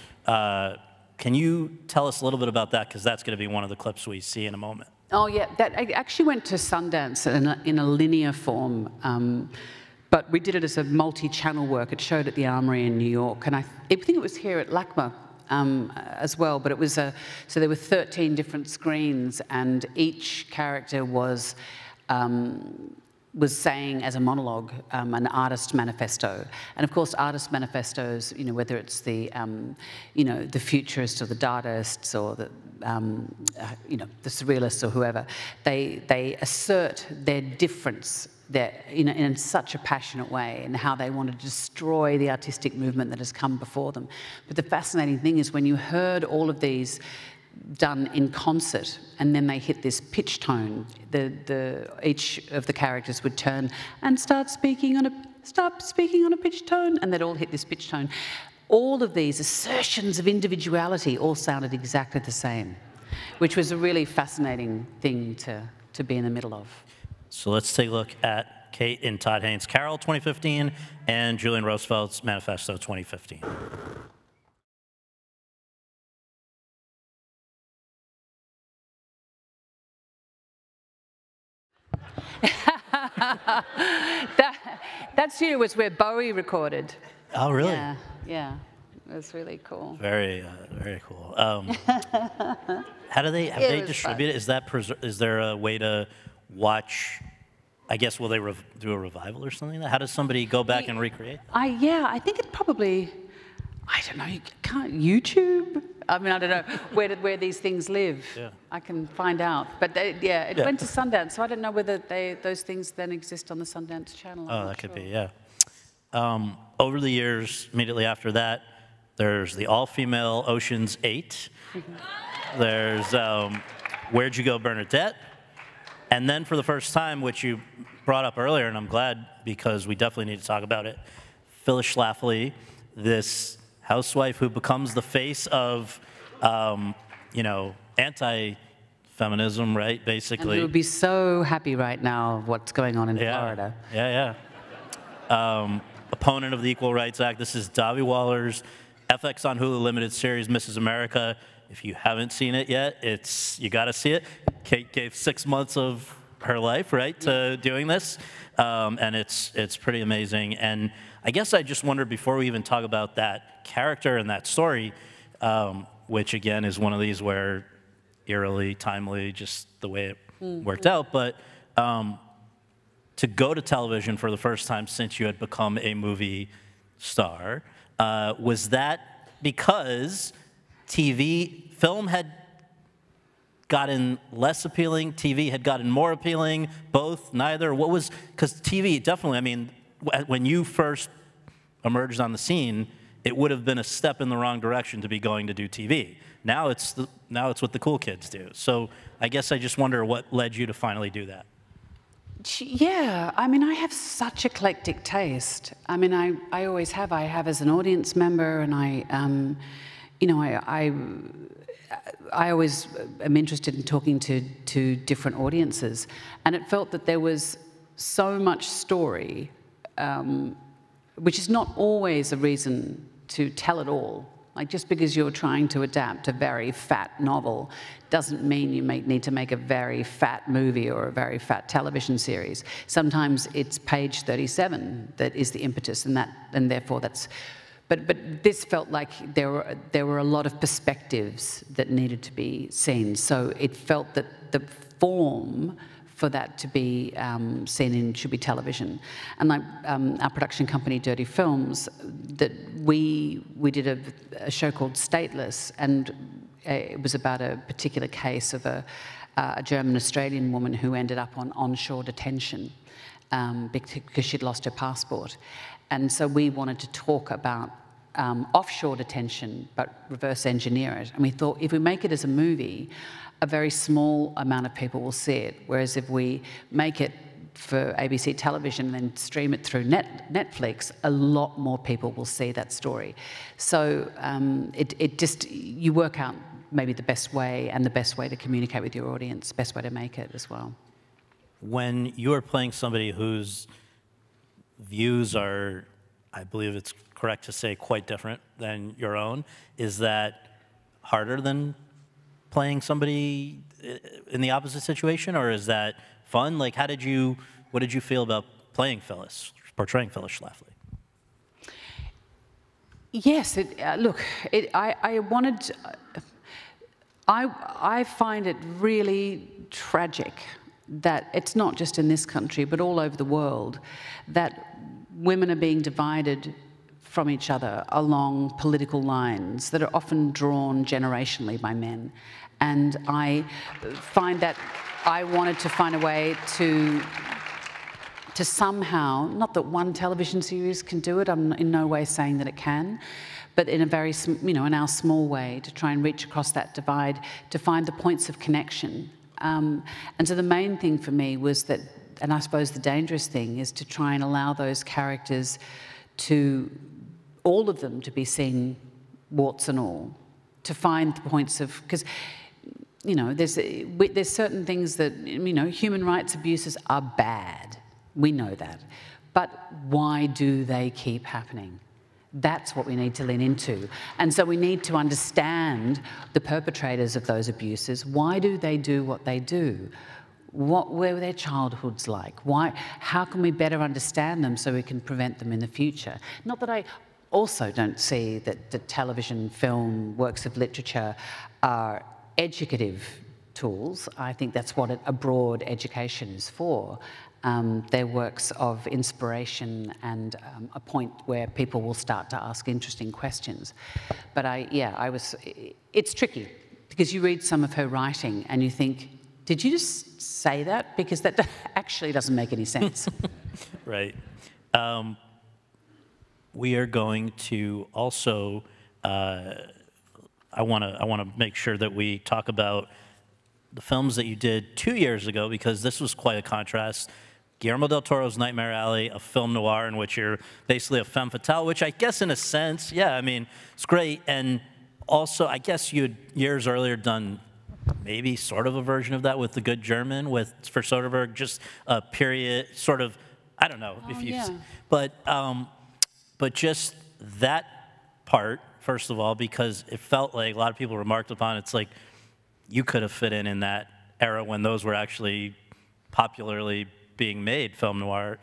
[SPEAKER 1] Can you tell us a little bit about that? Because that's going to be one of the clips we see in a moment. Oh,
[SPEAKER 2] yeah. I actually went to Sundance in a linear form. But we did it as a multi-channel work. It showed at the Armory in New York, and I think it was here at LACMA as well. But it was so there were 13 different screens, and each character was saying as a monologue an artist manifesto. And of course, artist manifestos, you know, whether it's the the futurists or the Dadaists or the the surrealists or whoever, they assert their difference. In such a passionate way, and how they want to destroy the artistic movement that has come before them. But the fascinating thing is when you heard all of these done in concert, and then they hit this pitch tone, each of the characters would turn and start speaking on a pitch tone, and they'd all hit this pitch tone. All of these assertions of individuality all sounded exactly the same, which was a really fascinating thing to be in the middle of.
[SPEAKER 1] So let's take a look at Cate and Todd Haynes' Carol 2015 and Julian Rosefeld's Manifesto 2015.
[SPEAKER 2] That studio was where Bowie recorded.
[SPEAKER 1] Oh, really?
[SPEAKER 2] Yeah. It was really cool.
[SPEAKER 1] Very cool. How do they distribute it? Is there a way to watch? I guess will they do a revival or something like that? How does somebody go back and recreate that?
[SPEAKER 2] I think it probably, I don't know. You can't YouTube. I mean, I don't know where these things live. Yeah. I can find out. But it went to Sundance, so I don't know whether those things then exist on the Sundance channel.
[SPEAKER 1] Oh, that could be, yeah. Over the years, immediately after that, there's the all-female Ocean's 8. There's Where'd You Go, Bernadette? And then for the first time, which you brought up earlier, and I'm glad because we definitely need to talk about it, Phyllis Schlafly, this housewife who becomes the face of, anti-feminism feminism, right? Basically.
[SPEAKER 2] And who would be so happy right now of what's going on in Florida.
[SPEAKER 1] Yeah. Opponent of the Equal Rights Act. This is Davi Waller's FX on Hulu limited series, Mrs. America. If you haven't seen it yet, you got to see it. Kate gave 6 months of her life, right, to doing this, and it's pretty amazing. And I guess I just wondered, before we even talk about that character and that story, which again is one of these where eerily, timely, just the way it worked out, but to go to television for the first time since you had become a movie star, was that because film had gotten less appealing, TV had gotten more appealing, both, neither? What was, because TV definitely, I mean, when you first emerged on the scene, it would have been a step in the wrong direction to be going to do TV. Now it's what the cool kids do. So I guess I just wonder what led you to finally do that.
[SPEAKER 2] Yeah, I mean, I have such eclectic taste. I mean, I always have. I have as an audience member, and I always am interested in talking to different audiences, and it felt that there was so much story, which is not always a reason to tell it all. Like, just because you're trying to adapt a very fat novel doesn't mean you need to make a very fat movie or a very fat television series. Sometimes it's page 37 that is the impetus, and therefore that's. But this felt like there were a lot of perspectives that needed to be seen. So it felt that the form for that to be seen in should be television. And like our production company, Dirty Films, that we did a show called Stateless, and it was about a particular case of a German-Australian woman who ended up on onshore detention because she'd lost her passport. And so we wanted to talk about offshore detention, but reverse engineer it. And we thought, if we make it as a movie, a very small amount of people will see it. Whereas if we make it for ABC television and then stream it through Netflix, a lot more people will see that story. So you work out maybe the best way and the best way to communicate with your audience, best way to make it as well.
[SPEAKER 1] When you're playing somebody whose views are, I believe it's correct to say, quite different than your own, is that harder than playing somebody in the opposite situation, or is that fun? Like, what did you feel about playing Phyllis, portraying Phyllis Schlafly?
[SPEAKER 2] Yes, I find it really tragic that it's not just in this country, but all over the world, that women are being divided from each other along political lines that are often drawn generationally by men. And I find that I wanted to find a way to somehow, not that one television series can do it, I'm in no way saying that it can, but in a very, in our small way, to try and reach across that divide, to find the points of connection. And so the main thing for me was that, and I suppose the dangerous thing, is to try and allow those characters to, all of them, to be seen warts and all, to find the points of, because, there's certain things that, human rights abuses are bad. We know that. But why do they keep happening? That's what we need to lean into. And so we need to understand the perpetrators of those abuses. Why do they do what they do? What were their childhoods like? How can we better understand them so we can prevent them in the future? Not that I also don't see that the television, film, works of literature are educative tools. I think that's what a broad education is for. They're works of inspiration and a point where people will start to ask interesting questions. But it's tricky, because you read some of her writing and you think, did you just say that? Because that actually doesn't make any sense.
[SPEAKER 1] Right. We are going to also, I want to make sure that we talk about the films that you did 2 years ago, because this was quite a contrast. Guillermo del Toro's Nightmare Alley, a film noir in which you're basically a femme fatale, which I guess in a sense, yeah, I mean, it's great. And also, I guess you had years earlier done maybe sort of a version of that with The Good German for Soderbergh, just a period sort of, I don't know if you,
[SPEAKER 2] yeah.
[SPEAKER 1] but just that part, first of all, because it felt like a lot of people remarked upon, it's like you could have fit in that era when those were actually popularly being made, film noirs.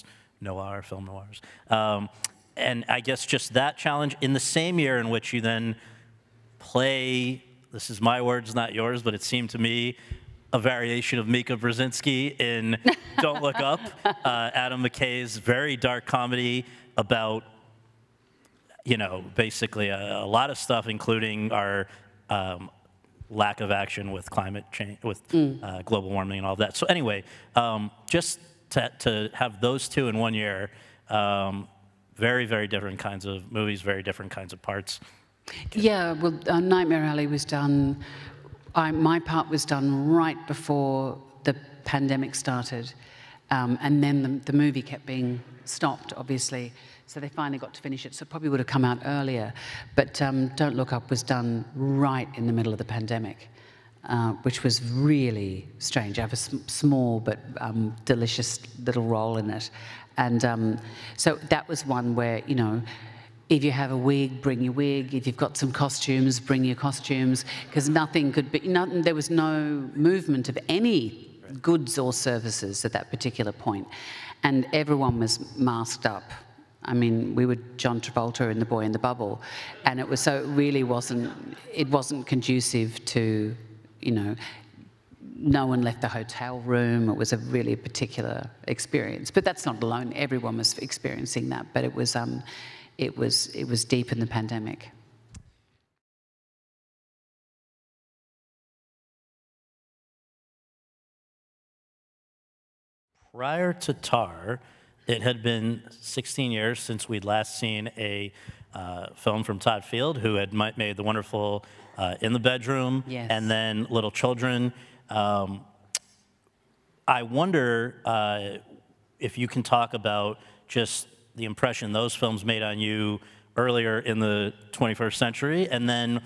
[SPEAKER 1] And I guess just that challenge in the same year in which you then play, this is my words, not yours, but it seemed to me a variation of Mika Brzezinski in Don't Look Up, Adam McKay's very dark comedy about, you know, basically a lot of stuff, including our lack of action with climate change, with global warming and all of that. So anyway, just to have those two in 1 year, very, very different kinds of movies, very different kinds of parts.
[SPEAKER 2] Yeah, well, Nightmare Alley was done, my part was done right before the pandemic started. And then the movie kept being stopped, obviously. So they finally got to finish it. So it probably would have come out earlier. But Don't Look Up was done right in the middle of the pandemic, which was really strange. I have a small but delicious little role in it. And so that was one where, you know, if you have a wig, bring your wig. If you've got some costumes, bring your costumes. Because nothing could be, there was no movement of any goods or services at that particular point. And everyone was masked up. I mean, we were John Travolta in The Boy in the Bubble. And it was, so it really wasn't conducive to, you know, no one left the hotel room. It was a really particular experience. But that's not alone. Everyone was experiencing that. But it was deep in the pandemic.
[SPEAKER 1] Prior to Tar, it had been 16 years since we'd last seen a film from Todd Field, who had made the wonderful In the Bedroom,
[SPEAKER 2] yes,
[SPEAKER 1] and then Little Children. I wonder if you can talk about just the impression those films made on you earlier in the 21st century, and then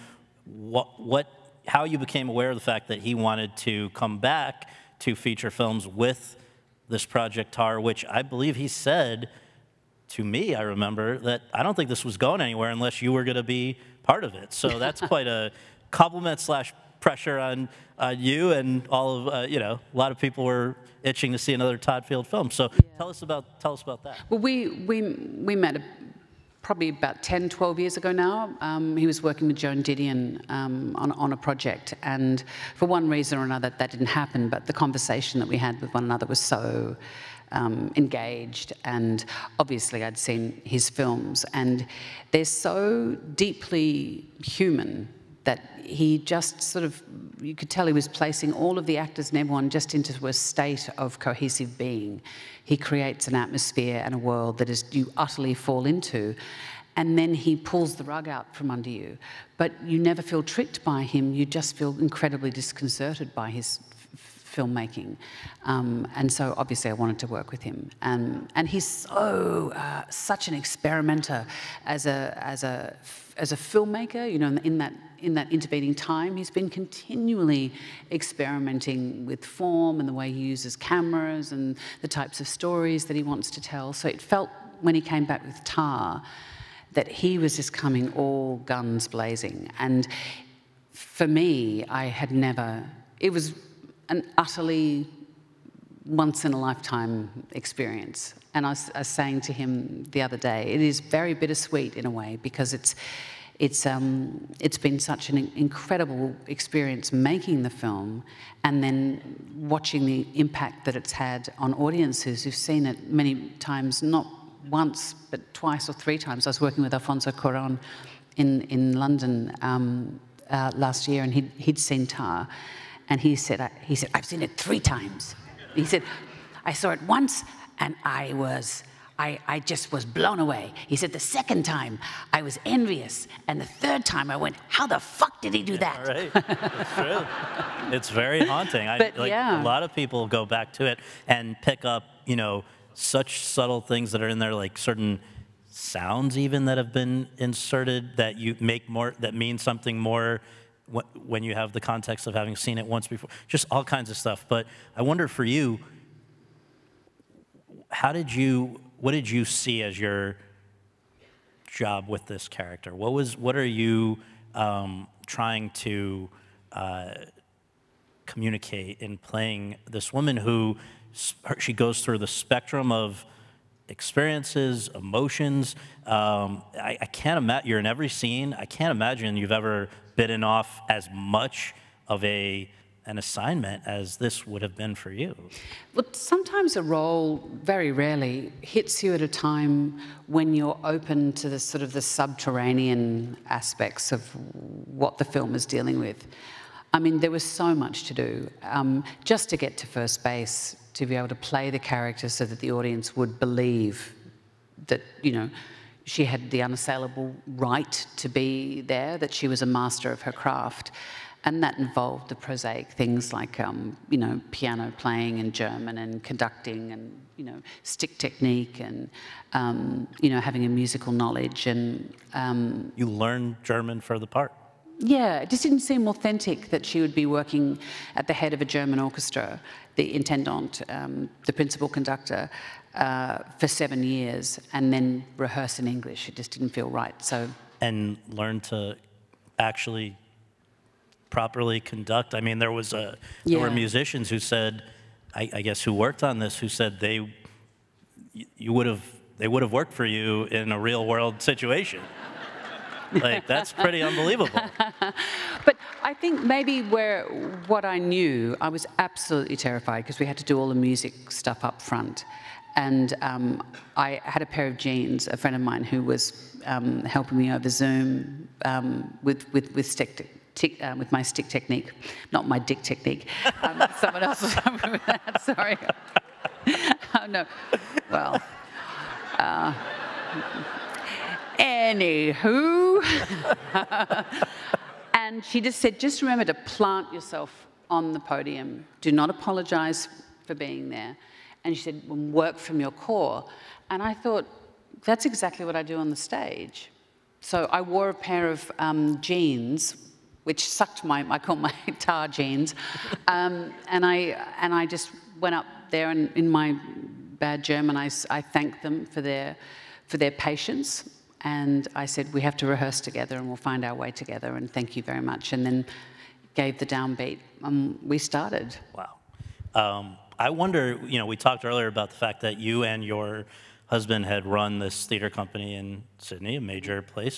[SPEAKER 1] how you became aware of the fact that he wanted to come back to feature films with this project Tar, which I believe he said to me, I remember, that I don't think this was going anywhere unless you were going to be part of it. So that's quite a compliment / pressure on you and all of, you know, a lot of people were itching to see another Todd Field film. So yeah, tell us about that.
[SPEAKER 2] Well, we met probably about 10, 12 years ago now. He was working with Joan Didion on a project, and for one reason or another that didn't happen, but the conversation that we had with one another was so engaged, and obviously I'd seen his films, and they're so deeply human that he just sort of, you could tell he was placing all of the actors and everyone just into a state of cohesive being. He creates an atmosphere and a world that you utterly fall into, and then he pulls the rug out from under you. But you never feel tricked by him, you just feel incredibly disconcerted by his filmmaking. And so obviously I wanted to work with him. And he's such an experimenter as a filmmaker, you know, in that intervening time, he's been continually experimenting with form and the way he uses cameras and the types of stories that he wants to tell. So it felt, when he came back with Tar, that he was just coming all guns blazing. And for me, it was an utterly once-in-a-lifetime experience. And I was saying to him the other day, it is very bittersweet in a way, because it's been such an incredible experience making the film, and then watching the impact that it's had on audiences who've seen it many times, not once, but twice or three times. I was working with Alfonso Cuarón in London last year, and he'd seen Tar, and he said, I've seen it 3 times. He said, I saw it once, and I just was blown away. He said, the second time, I was envious. And the third time, I went, how the fuck did he do that?
[SPEAKER 1] All right, that's true. It's very haunting.
[SPEAKER 2] Yeah.
[SPEAKER 1] A lot of people go back to it and pick up, you know, such subtle things that are in there, like certain sounds even that have been inserted that you make more, that mean something more when you have the context of having seen it once before, just all kinds of stuff. But I wonder for you, what did you see as your job with this character? What are you trying to communicate in playing this woman who she goes through the spectrum of experiences, emotions. I can't imagine, you're in every scene. I can't imagine you've ever bitten off as much of an assignment as this would have been for you.
[SPEAKER 2] Well, sometimes a role, very rarely, hits you at a time when you're open to the sort of the subterranean aspects of what the film is dealing with. I mean, there was so much to do. Just to get to first base, to be able to play the character so that the audience would believe that, you know, she had the unassailable right to be there, that she was a master of her craft. And that involved the prosaic things like, you know, piano playing in German and conducting and, you know, stick technique and, you know, having a musical knowledge. And
[SPEAKER 1] you learned German for the part?
[SPEAKER 2] Yeah, it just didn't seem authentic that she would be working at the head of a German orchestra, the intendant, the principal conductor, for 7 years, and then rehearse in English. It just didn't feel right. So. And
[SPEAKER 1] learn to actually properly conduct. I mean, there were musicians who said, I guess, who worked on this, who said they would have worked for you in a real world situation. Like, that's pretty unbelievable.
[SPEAKER 2] But I think maybe what I knew, I was absolutely terrified because we had to do all the music stuff up front. And I had a pair of jeans, a friend of mine who was helping me over Zoom with my stick technique, not my dick technique. Someone else was helping with that, sorry. Oh, no, well. Anywho, and she just said, just remember to plant yourself on the podium. Do not apologise for being there. And she said, well, work from your core. And I thought, that's exactly what I do on the stage. So I wore a pair of jeans, which sucked I call my Tár jeans. And I just went up there and in my bad German, I thanked them for their patience. And I said, we have to rehearse together and we'll find our way together and thank you very much. And then gave the downbeat. We started.
[SPEAKER 1] Wow. I wonder, you know, we talked earlier about the fact that you and your husband had run this theater company in Sydney, a major place.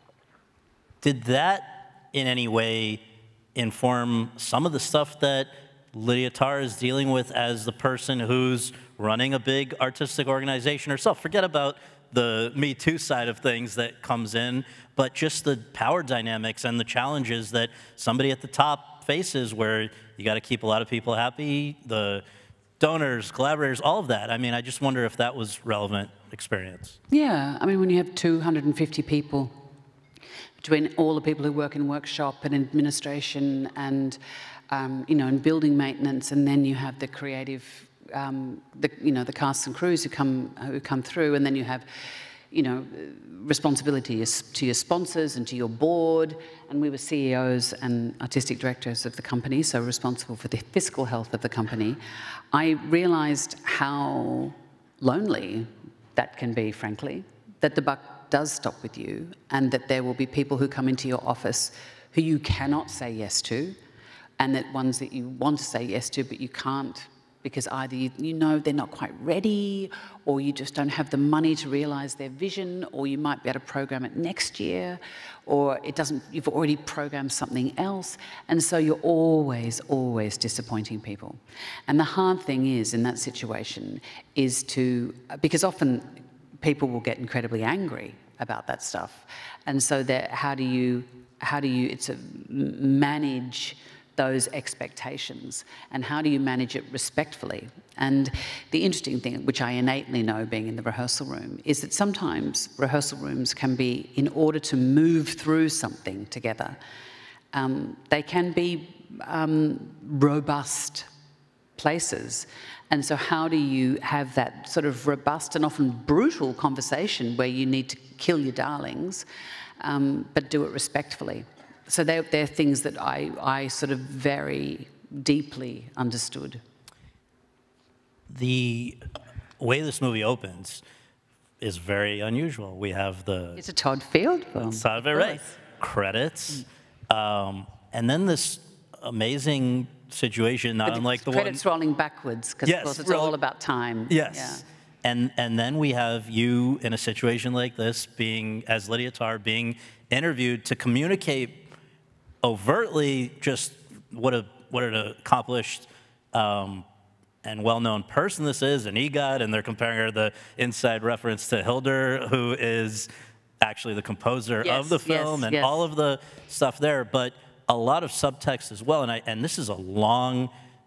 [SPEAKER 1] Did that in any way inform some of the stuff that Lydia Tár is dealing with as the person who's running a big artistic organization herself? Forget about the Me Too side of things that comes in, but just the power dynamics and the challenges that somebody at the top faces, where you got to keep a lot of people happy, the donors, collaborators, all of that. I mean, I just wonder if that was relevant experience.
[SPEAKER 2] Yeah, I mean, when you have 250 people, between all the people who work in workshop and administration and, you know, and building maintenance, and then you have the creative, you know, the casts and crews who come through, and then you have, you know, responsibility to your sponsors and to your board. And we were CEOs and artistic directors of the company, so responsible for the fiscal health of the company. I realised how lonely that can be, frankly, that the buck does stop with you, and that there will be people who come into your office who you cannot say yes to, and that ones that you want to say yes to but you can't, because either you know they're not quite ready, or you just don't have the money to realise their vision, or you might be able to program it next year, or you've already programmed something else, and so you're always disappointing people. And the hard thing is, in that situation, is because often people will get incredibly angry about that stuff, and so how do you manage those expectations, and how do you manage it respectfully? And the interesting thing, which I innately know being in the rehearsal room, is that sometimes rehearsal rooms can be, in order to move through something together, they can be robust places. And so how do you have that sort of robust and often brutal conversation where you need to kill your darlings, but do it respectfully? So they're things that I sort of very deeply understood.
[SPEAKER 1] The way this movie opens is very unusual. We have the...
[SPEAKER 2] It's a Todd Field film.
[SPEAKER 1] Todd, right. Credits. And then this amazing situation, not unlike the one...
[SPEAKER 2] Credits rolling backwards, because of course it's all about time.
[SPEAKER 1] Yes.
[SPEAKER 2] Yeah.
[SPEAKER 1] And then we have you in a situation like this, being, as Lydia Tár, being interviewed to communicate overtly just what an accomplished and well-known person this is, an EGOT, and they're comparing her the inside reference to Hildur, who is actually the composer of the film, and all of the stuff there, but a lot of subtext as well. And this is a long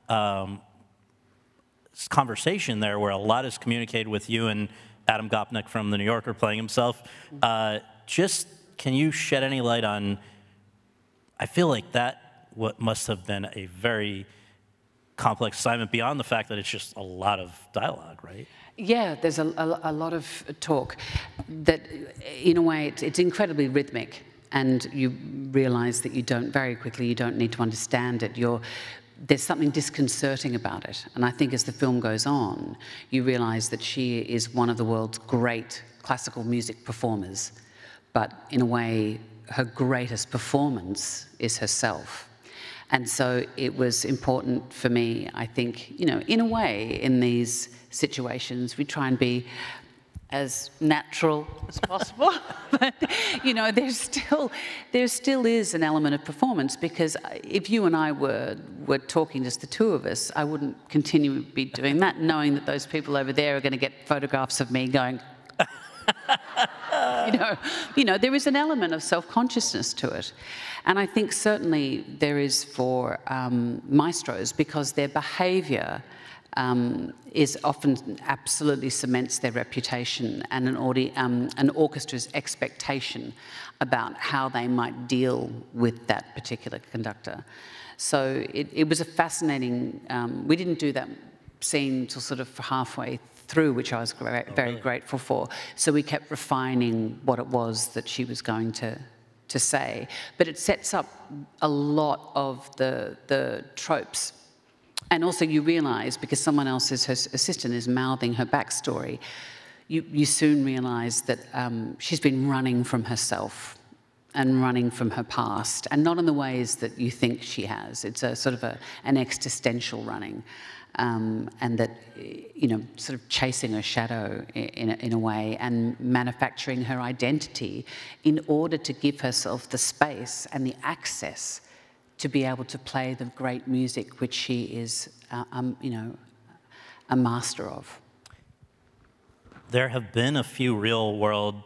[SPEAKER 1] conversation there where a lot is communicated with you and Adam Gopnik from The New Yorker playing himself. Just, can you shed any light on, I feel like that what must have been a very complex assignment beyond the fact that it's just a lot of dialogue, right?
[SPEAKER 2] Yeah, there's a lot of talk that, in a way, it's incredibly rhythmic, and you realise that you don't, very quickly, you don't need to understand it. There's something disconcerting about it, and I think as the film goes on, you realise that she is one of the world's great classical music performers, but in a way, her greatest performance is herself. And so it was important for me, I think, you know, in a way, in these situations, we try and be as natural as possible. But, you know, there still is an element of performance, because if you and I were talking, just the two of us, I wouldn't continue to be doing that, knowing that those people over there are going to get photographs of me going, you know, there is an element of self-consciousness to it. And I think certainly there is for maestros, because their behaviour is often absolutely cements their reputation and an orchestra's expectation about how they might deal with that particular conductor. So it was a fascinating, we didn't do that scene till sort of halfway through, which I was very grateful for. So we kept refining what it was that she was going to say. But it sets up a lot of the tropes. And also you realise, because someone else's, her assistant, is mouthing her backstory, you soon realise that she's been running from herself and running from her past, and not in the ways that you think she has. It's a sort of an existential running. And that, you know, sort of chasing her shadow in a way, and manufacturing her identity in order to give herself the space and the access to be able to play the great music which she is, you know, a master of.
[SPEAKER 1] There have been a few real-world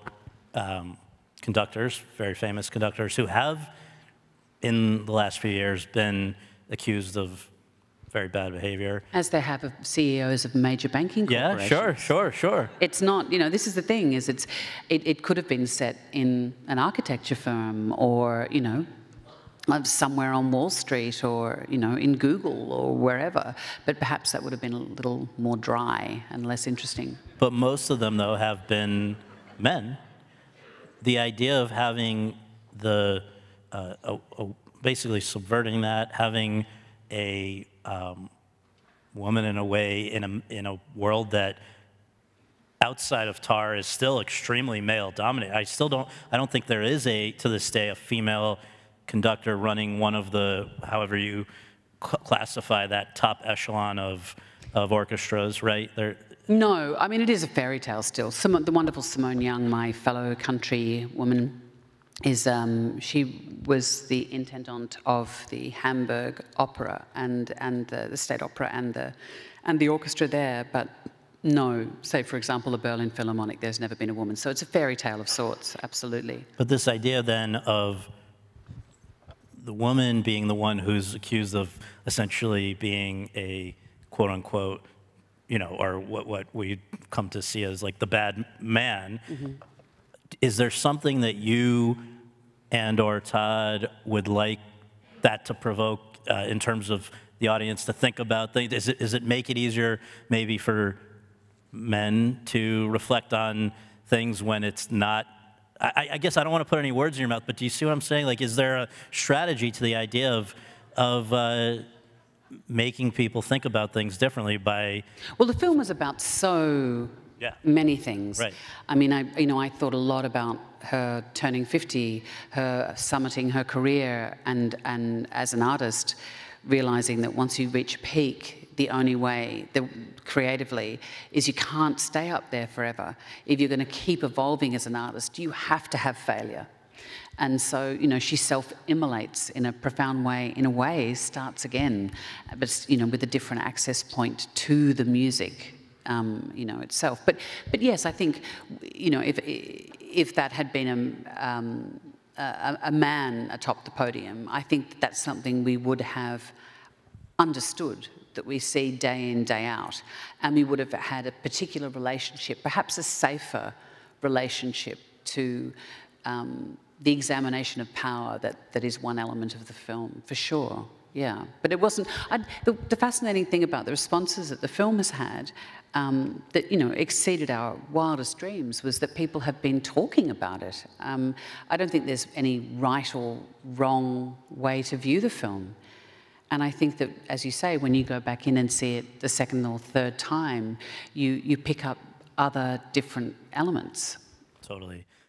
[SPEAKER 1] conductors, very famous conductors, who have, in the last few years, been accused of very bad behavior. As
[SPEAKER 2] they have of CEOs of major banking corporations.
[SPEAKER 1] Yeah, sure.
[SPEAKER 2] It's not, you know, this is the thing, is it could have been set in an architecture firm, or, you know, somewhere on Wall Street, or, you know, in Google or wherever, but perhaps that would have been a little more dry and less interesting.
[SPEAKER 1] But most of them, though, have been men. The idea of having the, basically subverting that, having a woman, in a way, in a world that outside of Tár is still extremely male dominated. I don't think there is to this day, a female conductor running one of the, however you classify that, top echelon of orchestras, right?
[SPEAKER 2] No, I mean, it is a fairy tale still. The wonderful Simone Young, my fellow country woman, she was the intendant of the Hamburg Opera and the State Opera and the orchestra there, but no, say for example the Berlin Philharmonic, there's never been a woman. So it's a fairy tale of sorts, absolutely.
[SPEAKER 1] But this idea then of the woman being the one who's accused of essentially being a quote unquote, you know, or what we come to see as like the bad man. Mm-hmm. Is there something that you and or Todd would like that to provoke in terms of the audience to think about things? Is it make it easier maybe for men to reflect on things when it's not I guess I don't want to put any words in your mouth, but do you see what I'm saying? Like, is there a strategy to the idea of making people think about things differently by...
[SPEAKER 2] Well, the film was about so many things.
[SPEAKER 1] Right.
[SPEAKER 2] I mean, I thought a lot about her turning 50, her summiting her career, and as an artist, realizing that once you reach a peak, the only way, creatively, is you can't stay up there forever. If you're going to keep evolving as an artist, you have to have failure. And so, you know, she self-immolates in a profound way, in a way, starts again, but, you know, with a different access point to the music, you know, itself. But yes, I think, you know, if that had been a man atop the podium, I think that's something we would have understood, that we see day in, day out, and we would have had a particular relationship, perhaps a safer relationship to the examination of power that is one element of the film, for sure, yeah. But it wasn't, the fascinating thing about the responses that the film has had that, you know, exceeded our wildest dreams was that people have been talking about it. I don't think there's any right or wrong way to view the film. And I think that, as you say, when you go back in and see it the second or third time, you pick up other different elements.
[SPEAKER 1] Totally.